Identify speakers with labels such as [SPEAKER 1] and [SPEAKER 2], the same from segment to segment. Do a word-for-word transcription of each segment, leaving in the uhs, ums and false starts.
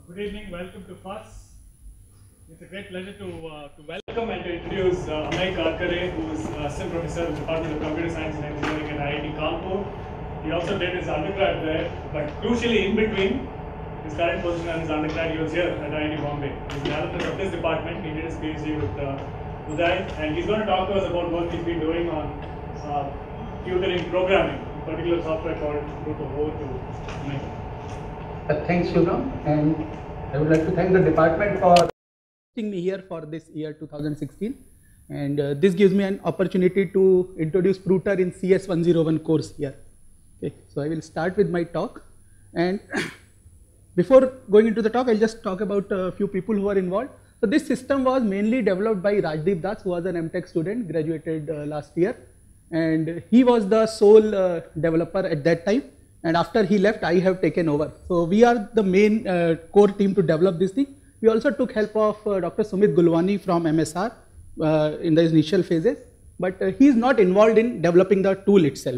[SPEAKER 1] Good evening, welcome to F U S. It's a great pleasure to, uh, to welcome and to introduce uh, Amey Karkare, who is Assistant Professor in the Department of Computer Science and Engineering at I I T Kanpur. He also did his undergrad there, but crucially in between his current position and his undergrad, he was here at I I T Bombay. He's an alumnus of this department. He did his PhD with uh, Uday, and he's going to talk to us about work he's been doing on uh, tutoring programming, in particular software called Ruto. Over to Amey.
[SPEAKER 2] Uh, thanks, Shubham, and I would like to thank the department for hosting me here for this year two thousand sixteen, and uh, this gives me an opportunity to introduce Pruter in C S one oh one course here. Okay, so I will start with my talk, and before going into the talk, I'll just talk about a few people who are involved. So this system was mainly developed by Rajdeep Das, who was an M Tech student, graduated uh, last year, and he was the sole uh, developer at that time. And after he left, I have taken over. So we are the main uh, core team to develop this thing. We also took help of uh, Doctor Sumit Gulwani from M S R uh, in the initial phases, but uh, he is not involved in developing the tool itself.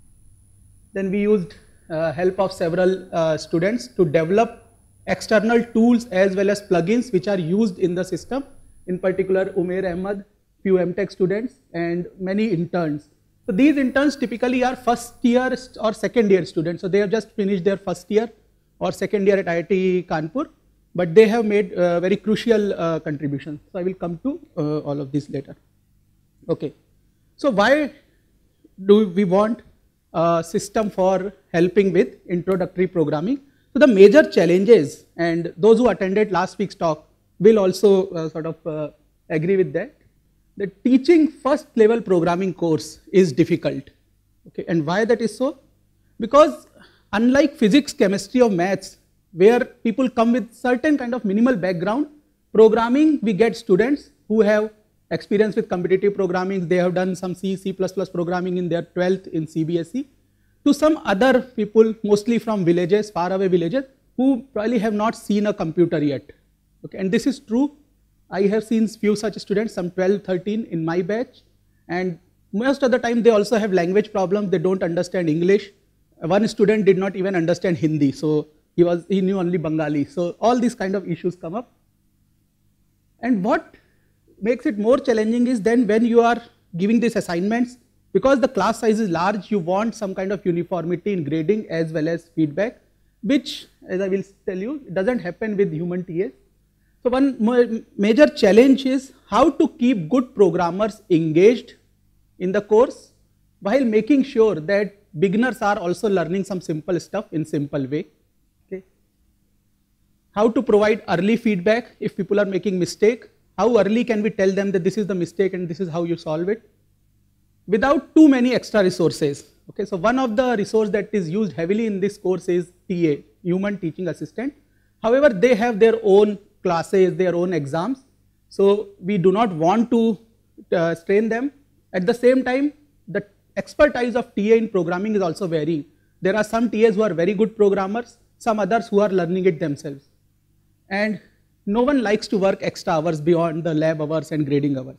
[SPEAKER 2] Then we used uh, help of several uh, students to develop external tools as well as plugins which are used in the system. In particular, Umair Ahmed, few M Tech students, and many interns. So these interns typically are first year or second year students. So they have just finished their first year or second year at I I T Kanpur, but they have made uh, very crucial uh, contributions. So I will come to uh, all of this later. Okay. So why do we want a system for helping with introductory programming? So the major challenges, and those who attended last week's talk will also uh, sort of uh, agree with that. The teaching first level programming course is difficult. Okay, and why that is so? Because unlike physics, chemistry or maths, where people come with certain kind of minimal background, programming we get students who have experience with competitive programming, they have done some C, C plus plus programming in their twelfth in C B S E, to some other people mostly from villages, far away villages, who probably have not seen a computer yet. Okay, and this is true. I have seen few such students, some twelve, thirteen in my batch, and most of the time they also have language problems, they don't understand English. One student did not even understand Hindi, so he, was, he knew only Bengali. So all these kind of issues come up. And what makes it more challenging is then when you are giving these assignments, because the class size is large, you want some kind of uniformity in grading as well as feedback, which, as I will tell you, doesn't happen with human T As. So one major challenge is how to keep good programmers engaged in the course while making sure that beginners are also learning some simple stuff in simple way. Okay. How to provide early feedback if people are making mistake. How early can we tell them that this is the mistake and this is how you solve it, without too many extra resources. Okay. So one of the resource that is used heavily in this course is T A, Human Teaching Assistant. However, they have their own classes, their own exams, so we do not want to uh, strain them. At the same time, the expertise of T A in programming is also varying. There are some T As who are very good programmers, some others who are learning it themselves, and no one likes to work extra hours beyond the lab hours and grading hours.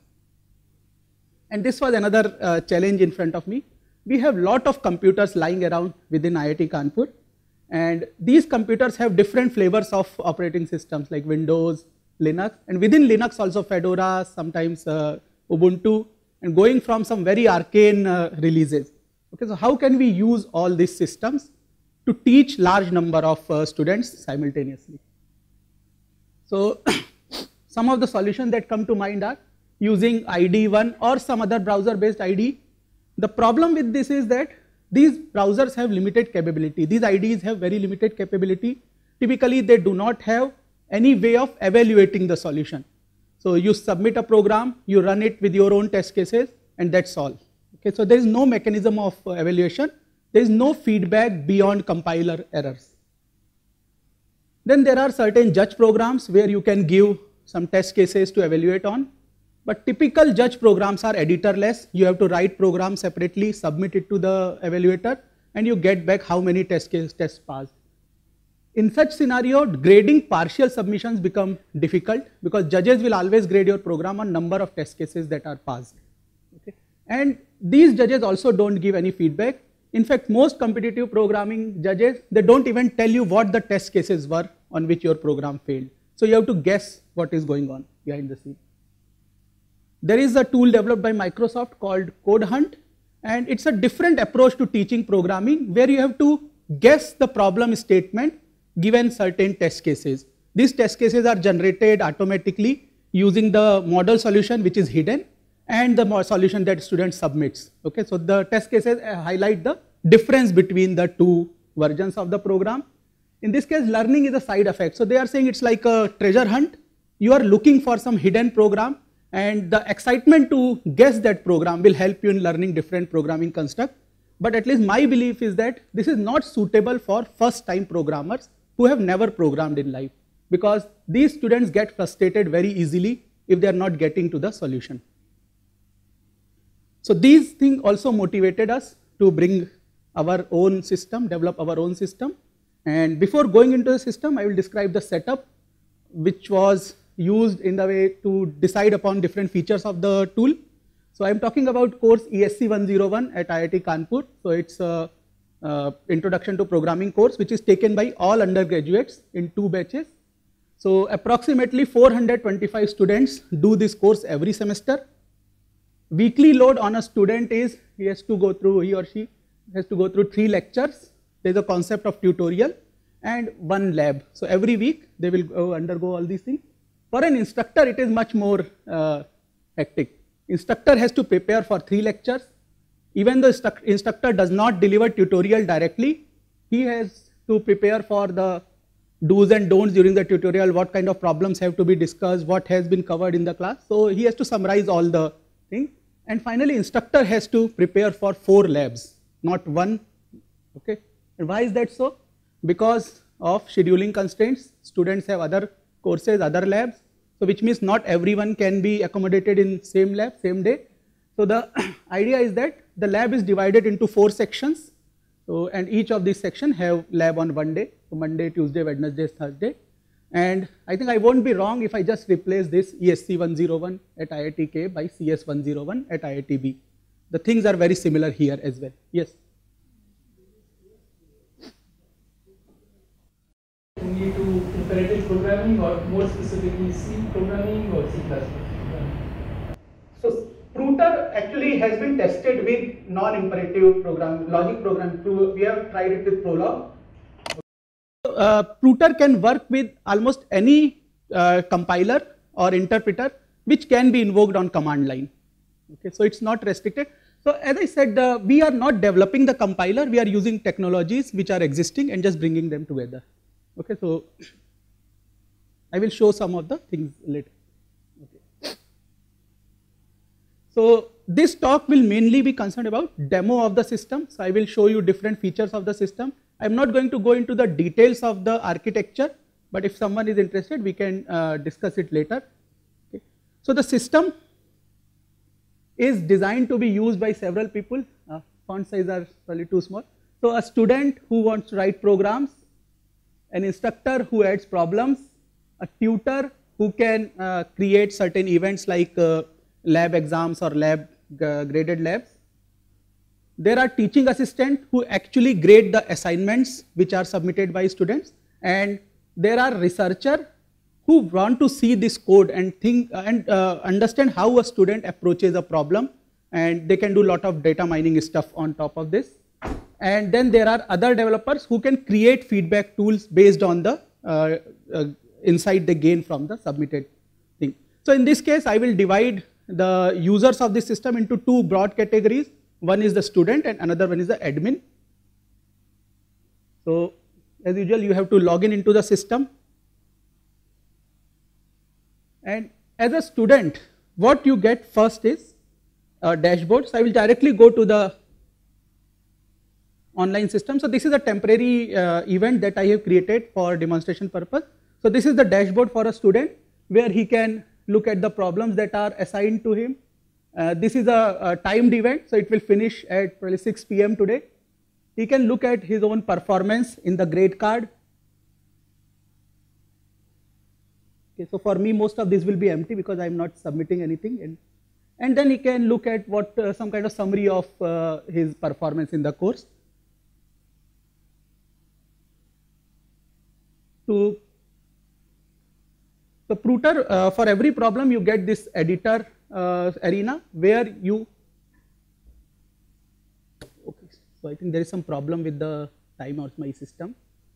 [SPEAKER 2] And this was another uh, challenge in front of me. We have lot of computers lying around within I I T Kanpur, and these computers have different flavors of operating systems like Windows, Linux, and within Linux also Fedora, sometimes uh, Ubuntu, and going from some very arcane uh, releases. Okay, so how can we use all these systems to teach large number of uh, students simultaneously? So some of the solutions that come to mind are using I D E one or some other browser based I D E. The problem with this is that these browsers have limited capability. These I D Es have very limited capability. Typically, they do not have any way of evaluating the solution. So you submit a program, you run it with your own test cases, and that's all. Okay, so there is no mechanism of uh, evaluation. There is no feedback beyond compiler errors. Then there are certain judge programs where you can give some test cases to evaluate on. But typical judge programs are editorless. You have to write program separately, submit it to the evaluator, and you get back how many test case tests passed. In such scenario, grading partial submissions become difficult because judges will always grade your program on number of test cases that are passed. Okay. And these judges also don't give any feedback. In fact, most competitive programming judges, they don't even tell you what the test cases were on which your program failed. So you have to guess what is going on behind the scene. There is a tool developed by Microsoft called Code Hunt, and it's a different approach to teaching programming where you have to guess the problem statement given certain test cases. These test cases are generated automatically using the model solution which is hidden and the solution that student submits. Okay, so the test cases highlight the difference between the two versions of the program. In this case, learning is a side effect. So they are saying it's like a treasure hunt. You are looking for some hidden program, and the excitement to guess that program will help you in learning different programming construct. But at least my belief is that this is not suitable for first time programmers who have never programmed in life, because these students get frustrated very easily if they are not getting to the solution. So these things also motivated us to bring our own system, develop our own system. And before going into the system, I will describe the setup which was used in the way to decide upon different features of the tool. So I am talking about course E S C one oh one at I I T Kanpur. So it's a uh, introduction to programming course which is taken by all undergraduates in two batches. So approximately four hundred twenty-five students do this course every semester. Weekly load on a student is he has to go through, he or she has to go through three lectures. There is a concept of tutorial and one lab. So every week they will go undergo all these things. For an instructor, it is much more uh, hectic. Instructor has to prepare for three lectures. Even though the instructor does not deliver tutorial directly, he has to prepare for the do's and don'ts during the tutorial, what kind of problems have to be discussed, what has been covered in the class. So he has to summarize all the things. And finally, instructor has to prepare for four labs, not one. Okay. And why is that so? Because of scheduling constraints. Students have other courses, other labs. So which means not everyone can be accommodated in same lab, same day. So the idea is that the lab is divided into four sections. So and each of these sections have lab on one day. So Monday, Tuesday, Wednesday, Thursday. And I think I won't be wrong if I just replace this E S C one oh one at I I T K by C S one oh one at I I T B. The things are very similar here as well. Yes.
[SPEAKER 3] Only to imperative programming, or more specifically C programming or C plus plus?
[SPEAKER 2] So Pruter actually has been tested with non-imperative program, logic program. We have tried it with Prolog. Uh, Pruter can work with almost any uh, compiler or interpreter which can be invoked on command line. Okay, so it's not restricted. So as I said, uh, we are not developing the compiler, we are using technologies which are existing and just bringing them together. Okay, so I will show some of the things later. Okay. So this talk will mainly be concerned about demo of the system. So I will show you different features of the system. I am not going to go into the details of the architecture, but if someone is interested, we can uh, discuss it later. Okay. So the system is designed to be used by several people. Uh, font size are probably too small. So a student who wants to write programs, an instructor who adds problems, a tutor who can uh, create certain events like uh, lab exams or lab uh, graded labs. There are teaching assistants who actually grade the assignments which are submitted by students, and there are researchers who want to see this code and think uh, and uh, understand how a student approaches a problem, and they can do a lot of data mining stuff on top of this. And then there are other developers who can create feedback tools based on the uh, uh, insight they gain from the submitted thing. So in this case, I will divide the users of this system into two broad categories. One is the student and another one is the admin. So as usual, you have to log in into the system. And as a student, what you get first is a dashboard. So I will directly go to the online system. So this is a temporary uh, event that I have created for demonstration purpose. So this is the dashboard for a student where he can look at the problems that are assigned to him. Uh, this is a, a timed event, so it will finish at probably six P M today. He can look at his own performance in the grade card. Okay, so for me, most of this will be empty because I am not submitting anything. And, and then he can look at what uh, some kind of summary of uh, his performance in the course. To So Pruter, uh, for every problem you get this editor uh, arena where you, okay, so I think there is some problem with the time of my system.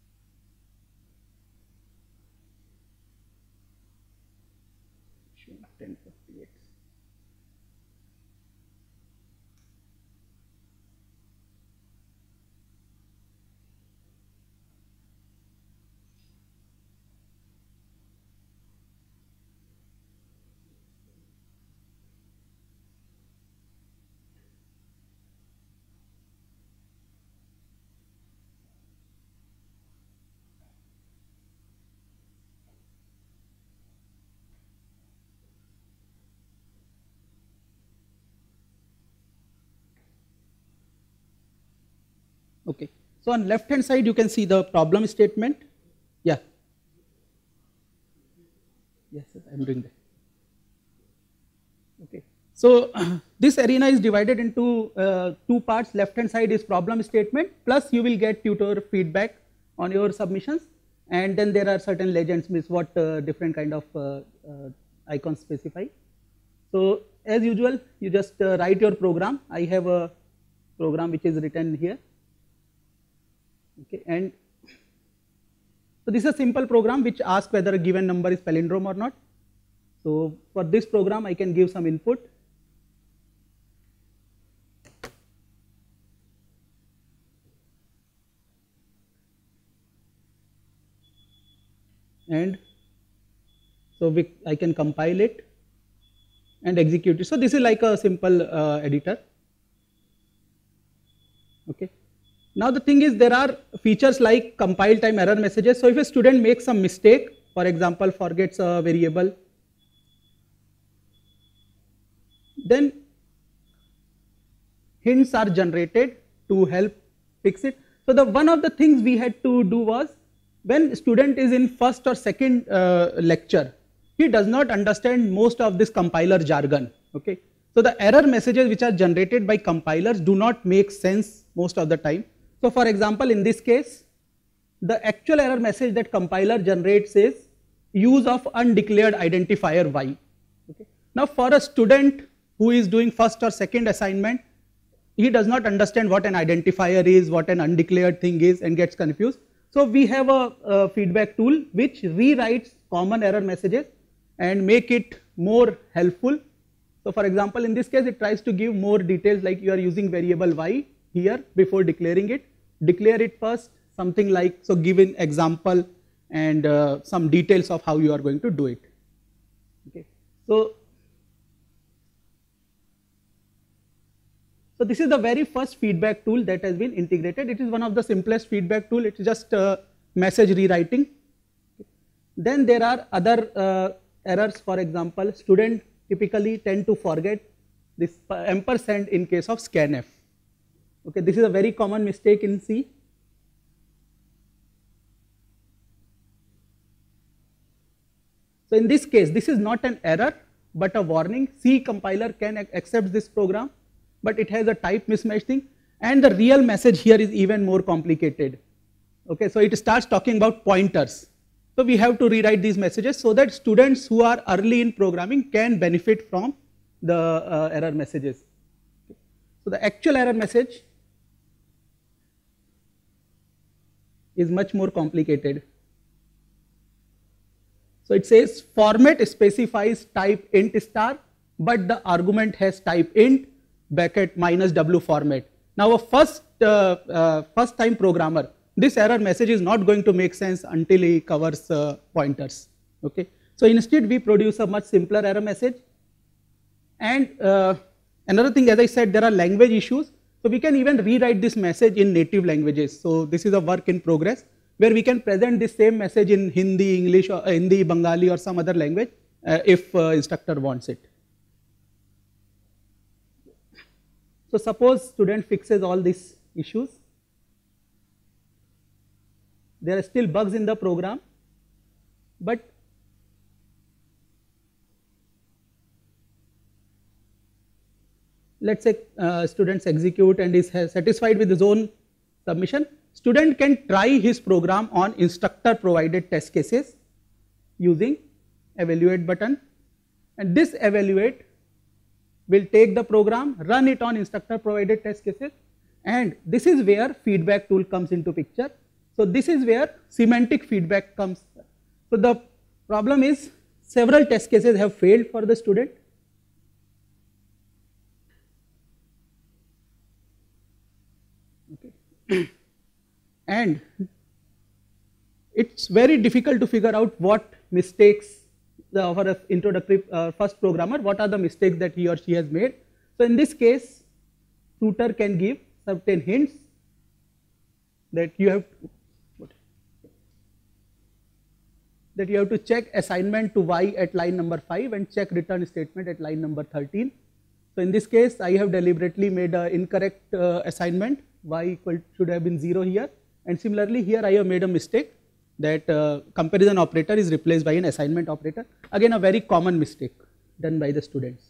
[SPEAKER 2] ten fifty-eight. Okay, so on left hand side you can see the problem statement. Yeah. Yes, yes, I am doing that. Okay, so this arena is divided into uh, two parts. Left hand side is problem statement, plus you will get tutor feedback on your submissions, and then there are certain legends, means what uh, different kind of uh, uh, icons specify. So as usual, you just uh, write your program. I have a program which is written here. Okay, and so this is a simple program which asks whether a given number is palindrome or not. So for this program I can give some input. And so we, I can compile it and execute it. So this is like a simple uh, editor. Okay. Now the thing is, there are features like compile time error messages. So if a student makes some mistake, for example forgets a variable, then hints are generated to help fix it. So the one of the things we had to do was, when student is in first or second uh, lecture, he does not understand most of this compiler jargon. Okay, so the error messages which are generated by compilers do not make sense most of the time. So for example, in this case, the actual error message that compiler generates is use of undeclared identifier y. Okay. Now for a student who is doing first or second assignment, he does not understand what an identifier is, what an undeclared thing is, and gets confused. So we have a, a feedback tool which rewrites common error messages and make it more helpful. So for example, in this case it tries to give more details, like you are using variable y here before declaring it. Declare it first, something like, so give an example and uh, some details of how you are going to do it. Okay. So, so this is the very first feedback tool that has been integrated. It is one of the simplest feedback tool. It is just uh, message rewriting. Then there are other uh, errors. For example, students typically tend to forget this ampersand in case of scanf. Okay, this is a very common mistake in C. So in this case, this is not an error but a warning. C compiler can accept this program, but it has a type mismatch thing, and the real message here is even more complicated. Okay, so it starts talking about pointers. So we have to rewrite these messages so that students who are early in programming can benefit from the uh, error messages. So the actual error message is much more complicated. So it says format specifies type int star, but the argument has type int bracket minus w format. Now a first uh, uh, first time programmer, this error message is not going to make sense until he covers uh, pointers. Okay, so instead we produce a much simpler error message. And uh, another thing, as I said, there are language issues. So we can even rewrite this message in native languages. So this is a work in progress where we can present this same message in Hindi, English, or uh, Hindi, Bengali, or some other language uh, if uh, instructor wants it. So suppose student fixes all these issues. There are still bugs in the program, but let's say uh, students execute and is satisfied with his own submission. Student can try his program on instructor provided test cases using evaluate button, and this evaluate will take the program, run it on instructor provided test cases, and this is where feedback tool comes into picture. So this is where semantic feedback comes. So the problem is several test cases have failed for the student. Okay. And it's very difficult to figure out what mistakes the, for an introductory uh, first programmer, what are the mistakes that he or she has made. So in this case, tutor can give certain hints that you have to, that you have to check assignment to Y at line number five and check return statement at line number thirteen. So in this case, I have deliberately made an incorrect uh, assignment. Y equal should have been zero here, and similarly here I have made a mistake that uh, comparison operator is replaced by an assignment operator. Again, a very common mistake done by the students.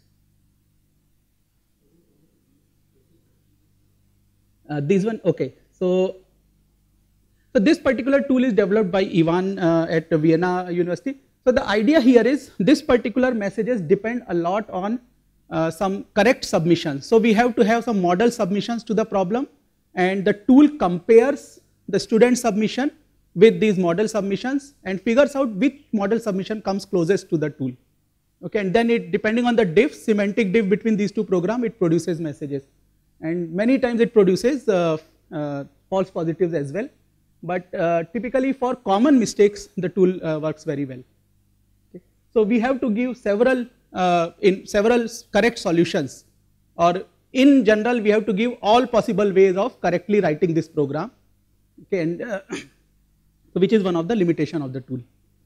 [SPEAKER 2] Uh, this one, okay. So, so this particular tool is developed by Ivan uh, at Vienna University. So the idea here is this particular messages depend a lot on uh, some correct submissions. So we have to have some model submissions to the problem, and the tool compares the student submission with these model submissions and figures out which model submission comes closest to the tool. Okay, and then it, depending on the diff, semantic diff between these two programs, it produces messages. And many times it produces uh, uh, false positives as well. But uh, typically for common mistakes, the tool uh, works very well. Okay. So we have to give several, uh, in several correct solutions, or in general, we have to give all possible ways of correctly writing this program. Okay, and uh, so which is one of the limitation of the tool.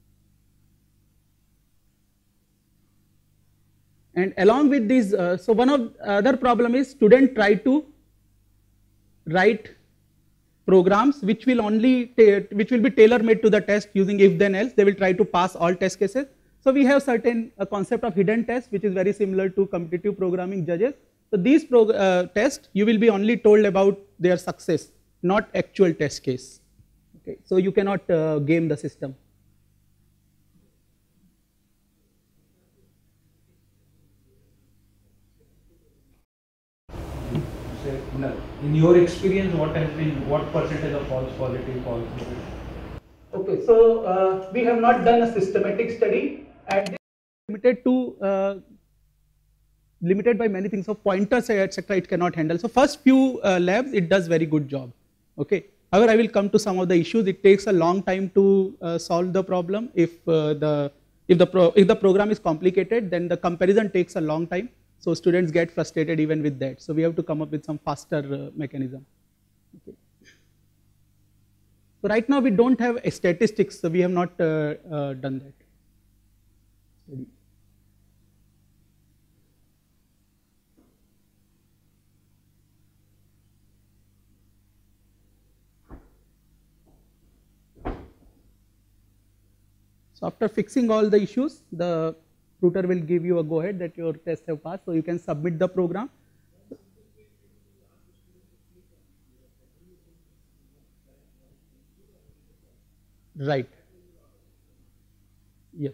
[SPEAKER 2] And along with these, uh, so one of the other problem is student try to write programs which will only, which will be tailor made to the test using if then else. They will try to pass all test cases. So we have certain a concept of hidden tests which is very similar to competitive programming judges. So these prog uh, tests you will be only told about their success, not actual test case. Okay, so you cannot uh, game the system.
[SPEAKER 4] In your experience, what has been, what percentage of false positive, false negative?
[SPEAKER 2] Okay, so uh, we have not done a systematic study, and this is limited to uh, limited by many things. So pointers, et cetera, it cannot handle. So first few uh, labs, it does very good job. Okay. However, I will come to some of the issues. It takes a long time to uh, solve the problem. If uh, the if the pro if the program is complicated, then the comparison takes a long time. So students get frustrated even with that. So we have to come up with some faster uh, mechanism. Okay. So right now we don't have a statistics. So we have not uh, uh, done that. Study. So after fixing all the issues, the tutor will give you a go ahead that your tests have passed, so you can submit the program. Right. Yes.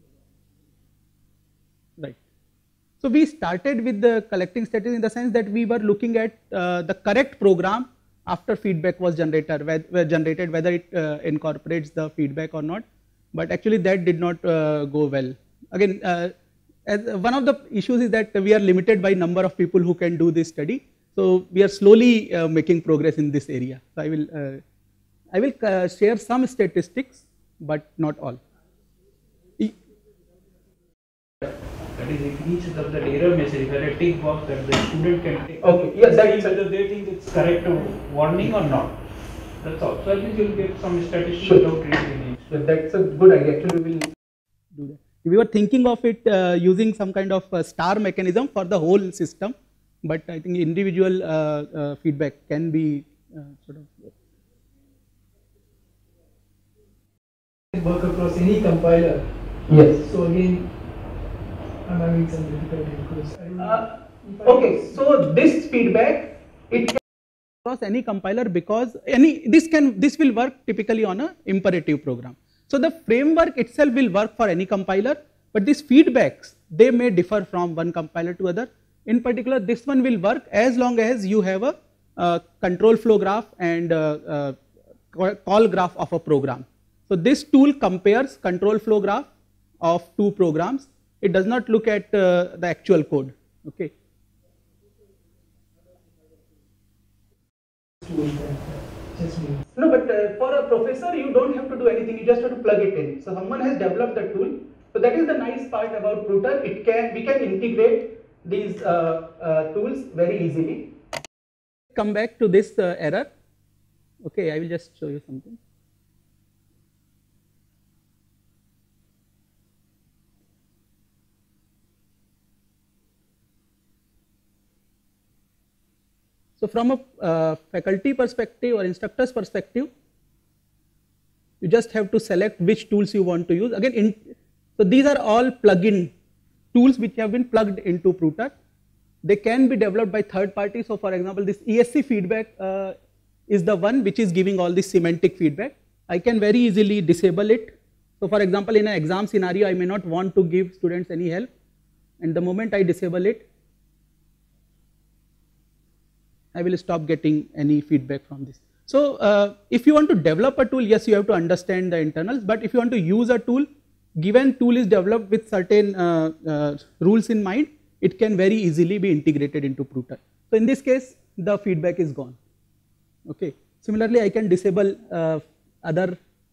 [SPEAKER 2] Right. So we started with the collecting statistics in the sense that we were looking at uh, the correct program after feedback was generated, whether, generated, whether it uh, incorporates the feedback or not. But actually that did not uh, go well. Again, uh, as one of the issues is that we are limited by number of people who can do this study. So we are slowly uh, making progress in this area. So I will, uh, I will uh, share some statistics, but not all. E
[SPEAKER 4] That is, it reaches up the error message, that a tick box that the student can take.
[SPEAKER 2] Okay, yeah, that's
[SPEAKER 4] whether they think it's correct warning or not. That's all. So I think you'll get some statistics
[SPEAKER 2] Sure.
[SPEAKER 4] without reading
[SPEAKER 2] So that's a good idea. Actually, we will do that. We were thinking of it uh, using some kind of uh, star mechanism for the whole system, but I think individual uh, uh, feedback can be uh, sort of.
[SPEAKER 3] Work across any compiler.
[SPEAKER 2] Yes.
[SPEAKER 3] So again, I'm having some difficulty because I don't know.
[SPEAKER 2] Uh, okay, so this feedback it can across any compiler because any this can this will work typically on a imperative program. So the framework itself will work for any compiler, but these feedbacks, they may differ from one compiler to other. In particular, this one will work as long as you have a uh, control flow graph and uh, uh, call graph of a program. So this tool compares control flow graph of two programs. It does not look at uh, the actual code. Okay. No, but uh, for a professor, you don't have to do anything. You just have to plug it in. So someone has developed the tool. So that is the nice part about Pruter. It can we can integrate these uh, uh, tools very easily. Come back to this uh, error. Okay, I will just show you something. So from a uh, faculty perspective or instructor's perspective, you just have to select which tools you want to use. Again, in, so these are all plug-in tools which have been plugged into Pruter. They can be developed by third parties. So for example, this E S C feedback uh, is the one which is giving all this semantic feedback. I can very easily disable it. So for example, in an exam scenario, I may not want to give students any help, and the moment I disable it, I will stop getting any feedback from this. So uh, if you want to develop a tool, yes, you have to understand the internals, but if you want to use a tool, given tool is developed with certain uh, uh, rules in mind, it can very easily be integrated into Pruter. So in this case, the feedback is gone. Okay. Similarly, I can disable uh, other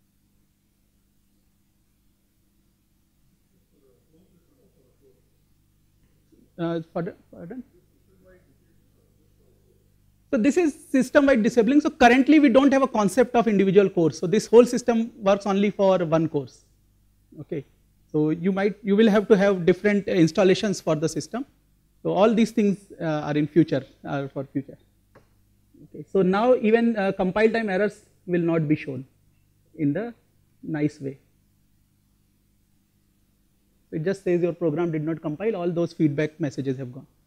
[SPEAKER 2] uh, pardon, pardon? So this is system-wide disabling. So currently we don't have a concept of individual course. So this whole system works only for one course. Okay. So you might, you will have to have different installations for the system. So all these things uh, are in future, are for future. Okay. So now even uh, compile time errors will not be shown in the nice way. It just says your program did not compile, all those feedback messages have gone.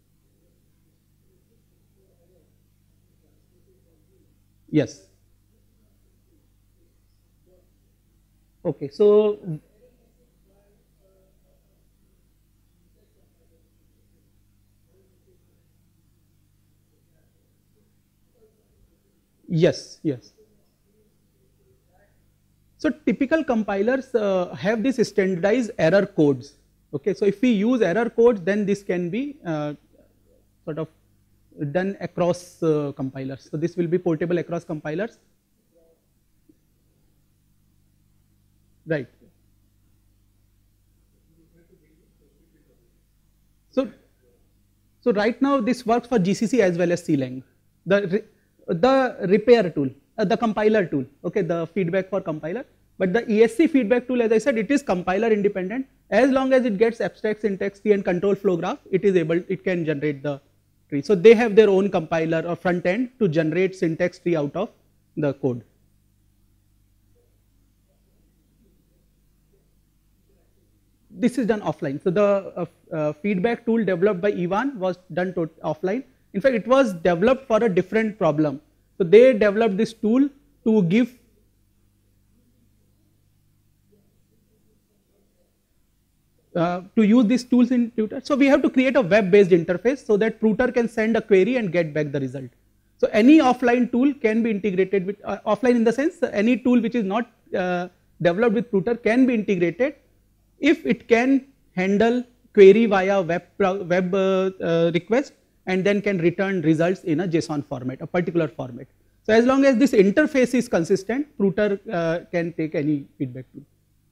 [SPEAKER 2] Yes. Okay, so yes, yes. So typical compilers uh, have this standardized error codes. Okay, so if we use error codes, then this can be uh, sort of done across uh, compilers. So this will be portable across compilers. Right. So, so right now this works for G C C as well as C lang. The the repair tool, uh, the compiler tool. Okay, the feedback for compiler. But the E S C feedback tool, as I said, it is compiler independent. As long as it gets abstract syntax tree and control flow graph, it is able, it can generate the tree. So they have their own compiler or front end to generate syntax tree out of the code. This is done offline. So the uh, uh, feedback tool developed by Ivan was done to offline. In fact, it was developed for a different problem. So they developed this tool to give Uh, to use these tools in Pruter. So we have to create a web-based interface so that Pruter can send a query and get back the result. So any offline tool can be integrated with, uh, offline in the sense, uh, any tool which is not uh, developed with Pruter can be integrated if it can handle query via web, web uh, uh, request and then can return results in a JSON format, a particular format. So as long as this interface is consistent, Pruter uh, can take any feedback tool.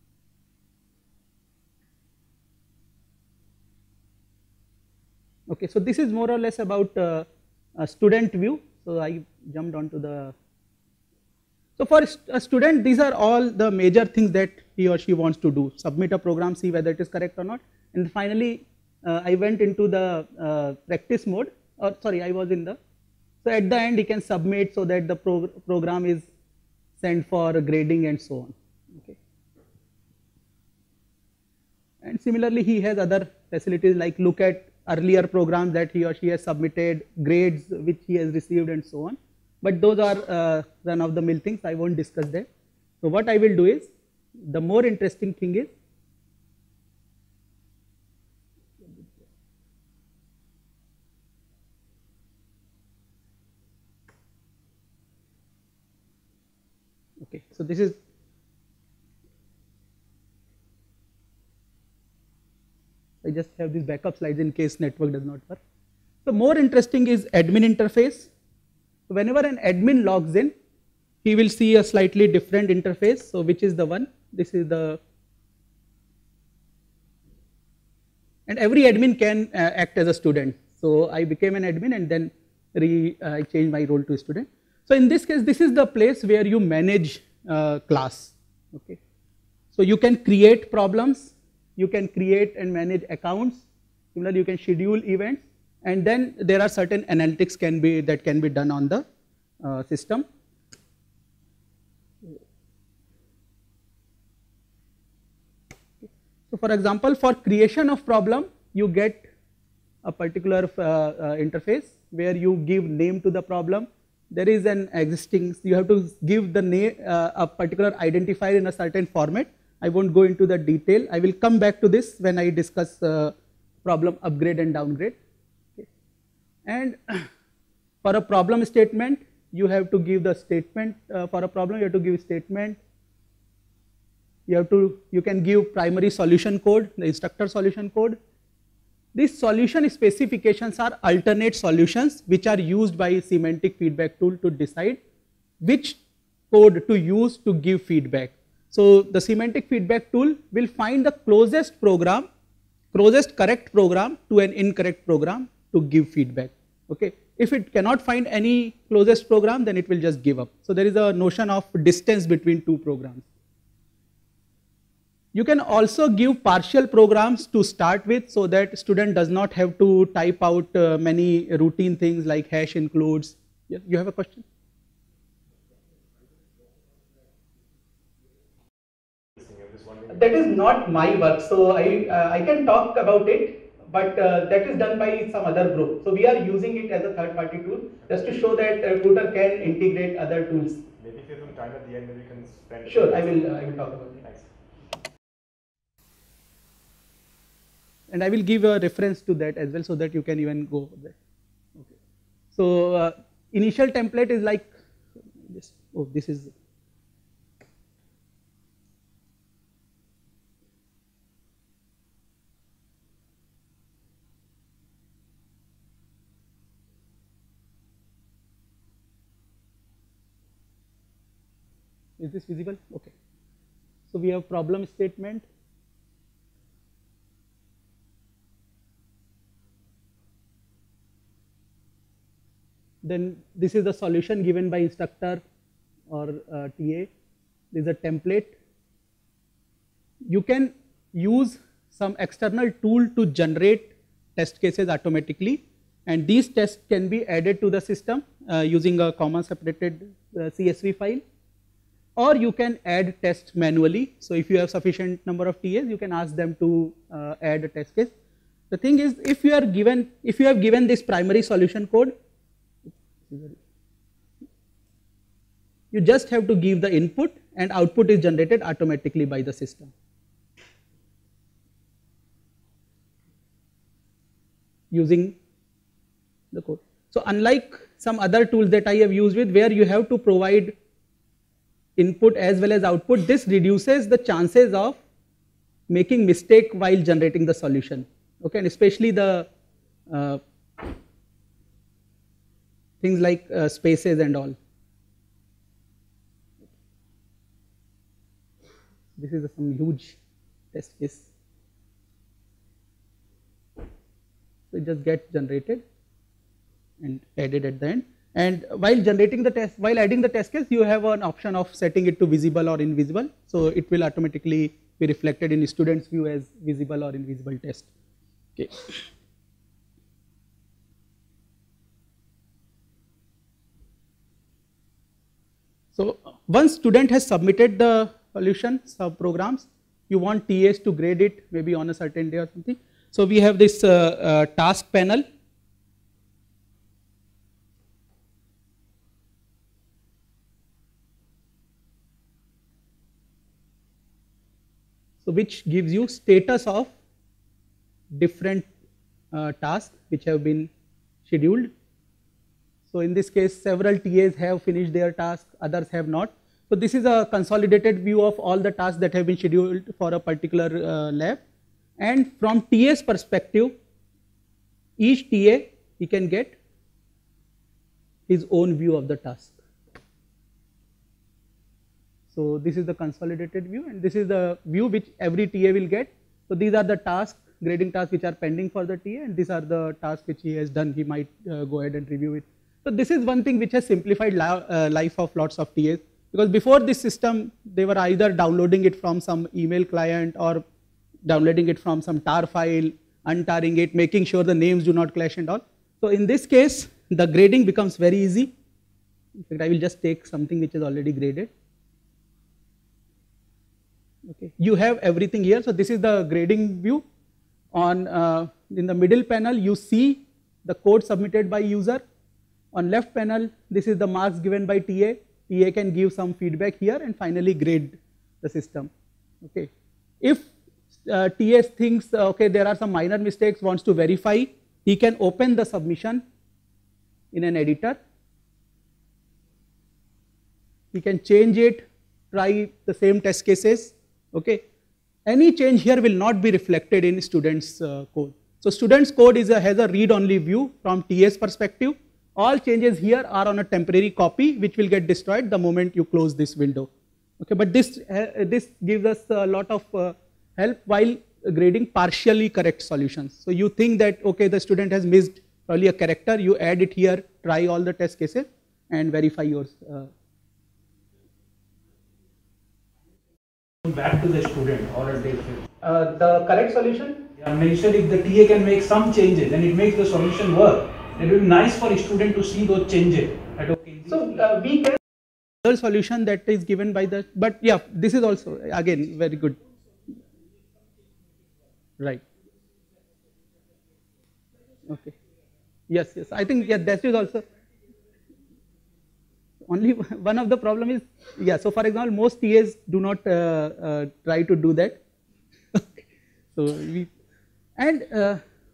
[SPEAKER 2] Okay, so this is more or less about uh, a student view. So I jumped onto the, so for a student, these are all the major things that he or she wants to do. Submit a program, see whether it is correct or not. And finally, uh, I went into the uh, practice mode, or sorry, I was in the, so at the end he can submit so that the pro program is sent for grading and so on. Okay. And similarly, he has other facilities like look at earlier programs that he or she has submitted, grades which he has received and so on. But those are uh, run of the mill things, I won't discuss that. So what I will do is, the more interesting thing is, okay, so this is, I just have these backup slides in case network does not work. So more interesting is admin interface. Whenever an admin logs in, he will see a slightly different interface. So which is the one? This is the, and every admin can uh, act as a student. So I became an admin and then re, uh, I changed my role to a student. So in this case, this is the place where you manage uh, class. Okay. So you can create problems, you can create and manage accounts. Similarly, you can schedule events, and then there are certain analytics can be that can be done on the uh, system. So for example, for creation of problem, you get a particular uh, uh, interface where you give name to the problem. There is an existing, you have to give the name, uh, a particular identifier in a certain format. I won't go into the detail. I will come back to this when I discuss uh, problem upgrade and downgrade. Okay. And for a problem statement, you have to give the statement. Uh, for a problem, you have to give statement. You have to, you can give primary solution code, the instructor solution code. These solution specifications are alternate solutions which are used by semantic feedback tool to decide which code to use to give feedback. So the semantic feedback tool will find the closest program, closest correct program to an incorrect program to give feedback. Okay. If it cannot find any closest program, then it will just give up. So there is a notion of distance between two programs. You can also give partial programs to start with, so that student does not have to type out uh, many routine things like hash includes. Yes, you have a question? That is not my work, so I, uh, I can talk about it, but uh, that is done by some other group. So we are using it as a third party tool just to show that a recruiter can integrate other tools.
[SPEAKER 1] Maybe if you have some time at the end, maybe you can spend.
[SPEAKER 2] Sure, I will, uh, I will talk about it.
[SPEAKER 1] Thanks.
[SPEAKER 2] And I will give a reference to that as well, so that you can even go over that. Okay. So uh, initial template is like this. Oh, this is. Is this visible? Okay. So we have problem statement. Then this is the solution given by instructor or uh, T A. This is a template. You can use some external tool to generate test cases automatically, and these tests can be added to the system uh, using a comma separated uh, C S V file, or you can add tests manually. So if you have sufficient number of T As, you can ask them to uh, add a test case. The thing is, if you are given, if you have given this primary solution code, you just have to give the input and output is generated automatically by the system using the code. So unlike some other tools that I have used with, where you have to provide input as well as output, this reduces the chances of making mistake while generating the solution. Okay, and especially the uh, things like uh, spaces and all. This is a, some huge test case. So it just gets generated and added at the end. And while generating the test, while adding the test case, you have an option of setting it to visible or invisible. So it will automatically be reflected in the student's view as visible or invisible test. Okay. So once student has submitted the solution sub programs, you want T As to grade it maybe on a certain day or something. So we have this uh, uh, task panel. which gives you status of different uh, tasks which have been scheduled. So in this case, several T As have finished their task, others have not. So this is a consolidated view of all the tasks that have been scheduled for a particular uh, lab. And from T A's perspective, each T A, he can get his own view of the task. So this is the consolidated view, and this is the view which every T A will get. So these are the tasks, grading tasks which are pending for the T A, and these are the tasks which he has done. He might uh, go ahead and review it. So this is one thing which has simplified li uh, life of lots of T As, because before this system, they were either downloading it from some email client or downloading it from some tar file, untarring it, making sure the names do not clash and all. So in this case, the grading becomes very easy. In fact, I will just take something which is already graded. Okay, you have everything here. So this is the grading view. On uh, in the middle panel, you see the code submitted by user. On left panel, this is the marks given by T A. T A can give some feedback here and finally grade the system. Okay, if uh, T A thinks uh, okay, there are some minor mistakes, wants to verify, he can open the submission in an editor. He can change it, try the same test cases. Okay, any change here will not be reflected in students' uh, code. So students' code is a, has a read-only view from T A's perspective. All changes here are on a temporary copy which will get destroyed the moment you close this window. Okay, but this uh, this gives us a lot of uh, help while grading partially correct solutions. So you think that okay, the student has missed probably a character, you add it here, try all the test cases and verify yours. Uh,
[SPEAKER 4] Back to the student or a day field.
[SPEAKER 2] uh, the correct solution?
[SPEAKER 4] Yeah, mentioned if the T A can make some changes and it makes the solution work, it will be nice for a student to see those changes. That, okay,
[SPEAKER 2] So uh, we can the solution that is given by the, but yeah, this is also again very good. Right. Okay. Yes, yes. I think yeah, that is also only one of the problem is yeah. So for example, most T As do not uh, uh, try to do that. So we and. Uh,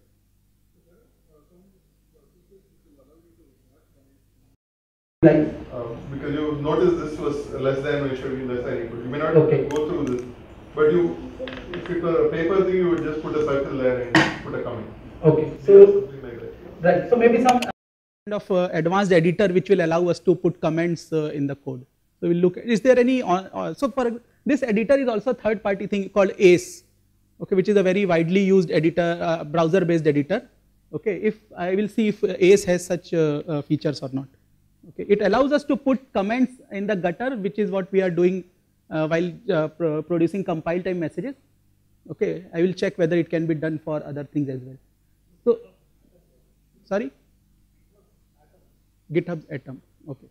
[SPEAKER 5] Like, uh, because you noticed this was less than or it should be less than equal. You may not
[SPEAKER 2] Okay.
[SPEAKER 5] go through this, but you, if it were a paper thing, you would just put a circle there and put a comment.
[SPEAKER 2] Okay.
[SPEAKER 5] Yeah,
[SPEAKER 2] So
[SPEAKER 5] something like that.
[SPEAKER 2] right. So maybe some kind of uh, advanced editor which will allow us to put comments uh, in the code. So we'll look. Is there any? On, uh, so for this editor is also a third-party thing called Ace. Okay, which is a very widely used editor, uh, browser-based editor. Okay, if I will see if Ace has such uh, uh, features or not. Okay, it allows us to put comments in the gutter, which is what we are doing uh, while uh, pro producing compile time messages. Okay, I will check whether it can be done for other things as well. So, sorry, GitHub Atom. Okay.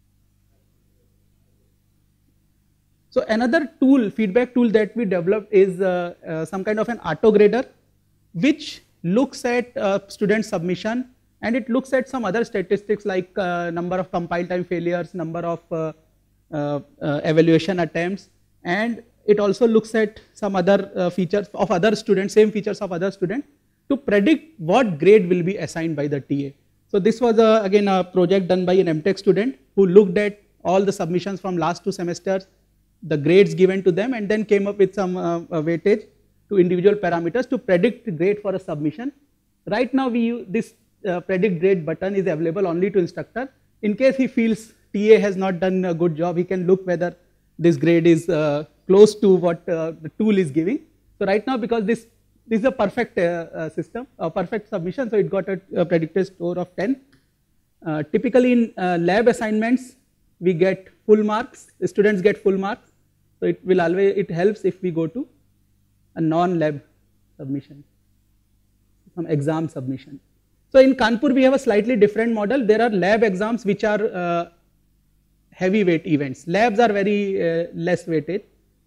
[SPEAKER 2] So another tool, feedback tool that we developed is uh, uh, some kind of an auto grader, which looks at uh, student submission. And it looks at some other statistics like uh, number of compile time failures, number of uh, uh, uh, evaluation attempts, and it also looks at some other uh, features of other students, same features of other students, to predict what grade will be assigned by the T A. So this was a, again a project done by an M Tech student who looked at all the submissions from last two semesters, the grades given to them, and then came up with some uh, uh, weightage to individual parameters to predict grade for a submission. Right now we use this Uh, predict grade button is available only to instructor. In case he feels T A has not done a good job, he can look whether this grade is uh, close to what uh, the tool is giving. So right now, because this this is a perfect uh, uh, system, a perfect submission, so it got a, a predicted score of ten. Uh, typically in uh, lab assignments, we get full marks. The students get full marks. So it will always it helps if we go to a non-lab submission, some exam submission. So in Kanpur we have a slightly different model. There are lab exams which are uh, heavyweight events. Labs are very uh, less weighted.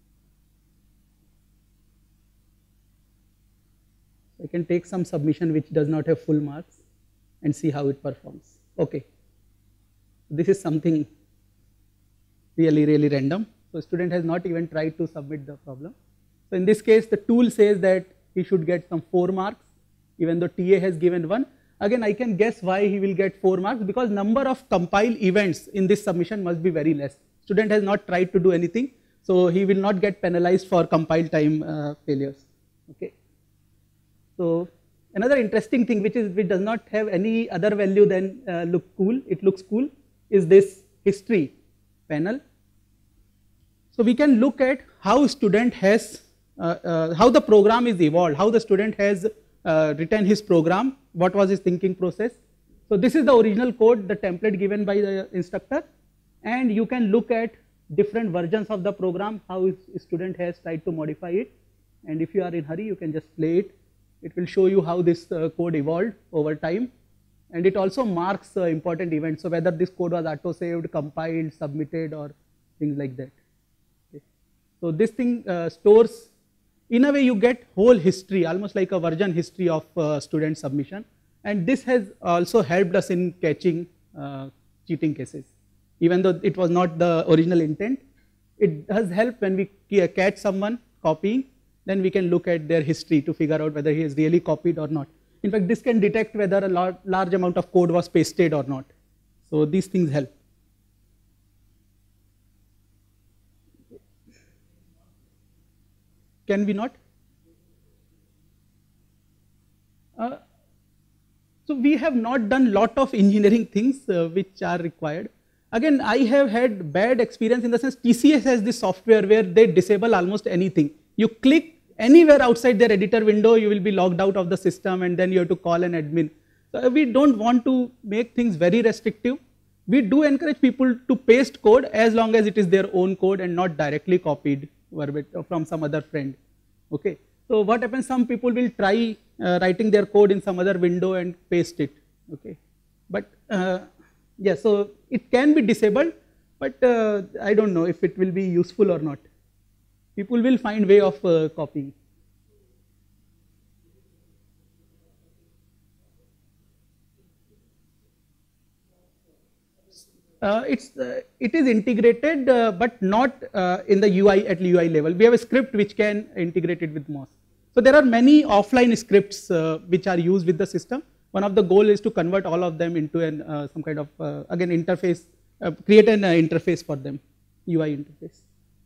[SPEAKER 2] I can take some submission which does not have full marks and see how it performs. Okay, this is something really really random. So student has not even tried to submit the problem. So in this case, the tool says that he should get some four marks, even though T A has given one. Again, I can guess why he will get four marks, because number of compile events in this submission must be very less. Student has not tried to do anything, so he will not get penalized for compile time uh, failures. Okay. So another interesting thing, which is which does not have any other value than uh, look cool, it looks cool, is this history panel. So we can look at how student has, uh, uh, how the program is evolved, how the student has uh, written his program, what was his thinking process. So this is the original code, the template given by the instructor, and you can look at different versions of the program, how student has tried to modify it, and if you are in hurry, you can just play it. It will show you how this uh, code evolved over time, and it also marks uh, important events, so whether this code was auto-saved, compiled, submitted, or things like that. Okay. So this thing uh, stores, in a way you get whole history, almost like a version history of uh, student submission, and this has also helped us in catching uh, cheating cases. Even though it was not the original intent, it does help when we catch someone copying, then we can look at their history to figure out whether he has really copied or not. In fact, this can detect whether a large, large amount of code was pasted or not. So these things help. Can we not? Uh, so we have not done lot of engineering things uh, which are required. Again, I have had bad experience in the sense T C S has this software where they disable almost anything. You click anywhere outside their editor window, you will be logged out of the system, and then you have to call an admin. So we don't want to make things very restrictive. We do encourage people to paste code as long as it is their own code and not directly copied from some other friend. Okay. So what happens, some people will try uh, writing their code in some other window and paste it. Okay. But uh, yeah, so it can be disabled, but uh, I don't know if it will be useful or not. People will find way of uh, copying. Uh, it's uh, it is integrated, uh, but not uh, in the U I at U I level. We have a script which can integrate it with MOS. So there are many offline scripts uh, which are used with the system. One of the goal is to convert all of them into an uh, some kind of uh, again interface, uh, create an uh, interface for them, U I interface.